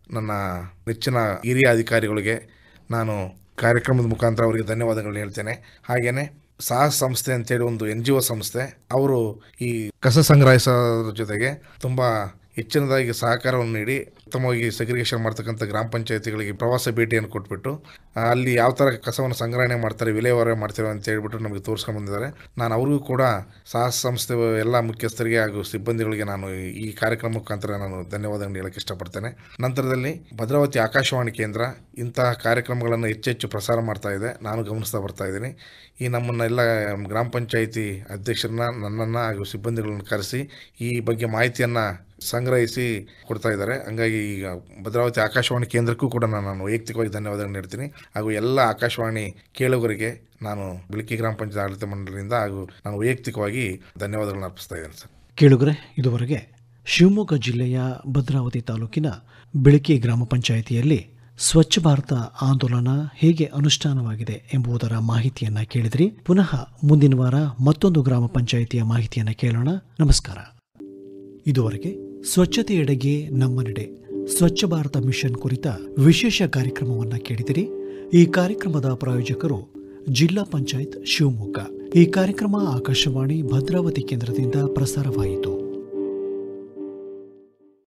ನನ್ನ ನೆಚ್ಚಿನ ಹಿರಿಯ ಅಧಿಕಾರಿಗಳಿಗೆ ನಾನು ಕಾರ್ಯಕ್ರಮದ ಮುಖಾಂತರ ಅವರಿಗೆ ಧನ್ಯವಾದಗಳನ್ನ ಹೇಳ್ತೇನೆ. ಹಾಗೆಯೇ ಸಾಹಸ್ ಸಂಸ್ಥೆ ಅಂತೇಳಿ ಒಂದು ಎನ್ ಜಿ ಒ ಸಂಸ್ಥೆ, ಅವರು ಈ ಕಸ ಸಂಗ್ರಹಿಸೋದ್ರ ಜೊತೆಗೆ ತುಂಬ ಹೆಚ್ಚಿನದಾಗಿ ಸಹಕಾರವನ್ನು ನೀಡಿ ಉತ್ತಮವಾಗಿ ಸೆಗ್ರಿಗೇಷನ್ ಮಾಡ್ತಕ್ಕಂಥ ಗ್ರಾಮ ಪಂಚಾಯತಿಗಳಿಗೆ ಪ್ರವಾಸ ಭೇಟಿಯನ್ನು ಕೊಟ್ಬಿಟ್ಟು ಅಲ್ಲಿ ಯಾವ ಥರ ಕಸವನ್ನು ಸಂಗ್ರಹಣೆ ಮಾಡ್ತಾರೆ, ವಿಲೇವಾರಿ ಮಾಡ್ತಾರೆ ಅಂತ ಹೇಳ್ಬಿಟ್ಟು ನಮಗೆ ತೋರಿಸ್ಕೊಂಡು ಬಂದಿದ್ದಾರೆ. ನಾನು ಅವ್ರಿಗೂ ಕೂಡ ಸಾಹಸ ಸಂಸ್ಥೆ ಎಲ್ಲ ಮುಖ್ಯಸ್ಥರಿಗೆ ಹಾಗೂ ಸಿಬ್ಬಂದಿಗಳಿಗೆ ನಾನು ಈ ಕಾರ್ಯಕ್ರಮ ಮುಖಾಂತರ ನಾನು ಧನ್ಯವಾದಗಳನ್ನು ಹೇಳಕ್ಕೆ ಇಷ್ಟಪಡ್ತೇನೆ. ನಂತರದಲ್ಲಿ ಭದ್ರಾವತಿ ಆಕಾಶವಾಣಿ ಕೇಂದ್ರ ಇಂತಹ ಕಾರ್ಯಕ್ರಮಗಳನ್ನು ಹೆಚ್ಚೆಚ್ಚು ಪ್ರಸಾರ ಮಾಡ್ತಾ ಇದೆ, ನಾನು ಗಮನಿಸ್ತಾ ಬರ್ತಾ ಇದ್ದೀನಿ. ಈ ನಮ್ಮನ್ನೆಲ್ಲ ಗ್ರಾಮ ಪಂಚಾಯಿತಿ ಅಧ್ಯಕ್ಷರನ್ನ, ನನ್ನನ್ನು ಹಾಗೂ ಸಿಬ್ಬಂದಿಗಳನ್ನು ಕರೆಸಿ ಈ ಬಗ್ಗೆ ಮಾಹಿತಿಯನ್ನು ಸಂಗ್ರಹಿಸಿ ಕೊಡ್ತಾ ಇದ್ದಾರೆ. ಹಂಗಾಗಿ ಈಗ ಭದ್ರಾವತಿ ಆಕಾಶವಾಣಿ ಕೇಂದ್ರಕ್ಕೂ ಕೂಡ ನಾನು ವೈಯಕ್ತಿಕವಾಗಿ ಧನ್ಯವಾದಗಳನ್ನು ನೀಡ್ತೀನಿ. ಹಾಗೂ ಎಲ್ಲ ಆಕಾಶವಾಣಿ ಕೇಳುಗರಿಗೆ ನಾನು ಬಿಳಕಿ ಗ್ರಾಮ ಪಂಚಾಯತ್ ಆಡಳಿತ ಮಂಡಳಿಯಿಂದ ಹಾಗೂ ನಾನು ವೈಯಕ್ತಿಕವಾಗಿ ಧನ್ಯವಾದಗಳನ್ನು ಅರ್ಪಿಸ್ತಾ ಇದ್ದೇನೆ ಸರ್. ಕೇಳುಗರೆ, ಇದುವರೆಗೆ ಶಿವಮೊಗ್ಗ ಜಿಲ್ಲೆಯ ಭದ್ರಾವತಿ ತಾಲೂಕಿನ ಬಿಳಕಿ ಗ್ರಾಮ ಪಂಚಾಯಿತಿಯಲ್ಲಿ ಸ್ವಚ್ಛ ಭಾರತ ಆಂದೋಲನ ಹೇಗೆ ಅನುಷ್ಠಾನವಾಗಿದೆ ಎಂಬುದರ ಮಾಹಿತಿಯನ್ನ ಕೇಳಿದ್ರಿ. ಪುನಃ ಮುಂದಿನ ವಾರ ಮತ್ತೊಂದು ಗ್ರಾಮ ಪಂಚಾಯಿತಿಯ ಮಾಹಿತಿಯನ್ನ ಕೇಳೋಣ. ನಮಸ್ಕಾರ. ಇದುವರೆಗೆ ಸ್ವಚ್ಛತೆಯೆಡೆಗೆ ನಮ್ಮ ನಡೆ, ಸ್ವಚ್ಛ ಭಾರತ ಮಿಷನ್ ಕುರಿತ ವಿಶೇಷ ಕಾರ್ಯಕ್ರಮವನ್ನು ಕೇಳಿದಿರಿ. ಈ ಕಾರ್ಯಕ್ರಮದ ಪ್ರಾಯೋಜಕರು ಜಿಲ್ಲಾ ಪಂಚಾಯತ್ ಶಿವಮೊಗ್ಗ. ಈ ಕಾರ್ಯಕ್ರಮ ಆಕಾಶವಾಣಿ ಭದ್ರಾವತಿ ಕೇಂದ್ರದಿಂದ ಪ್ರಸಾರವಾಯಿತು.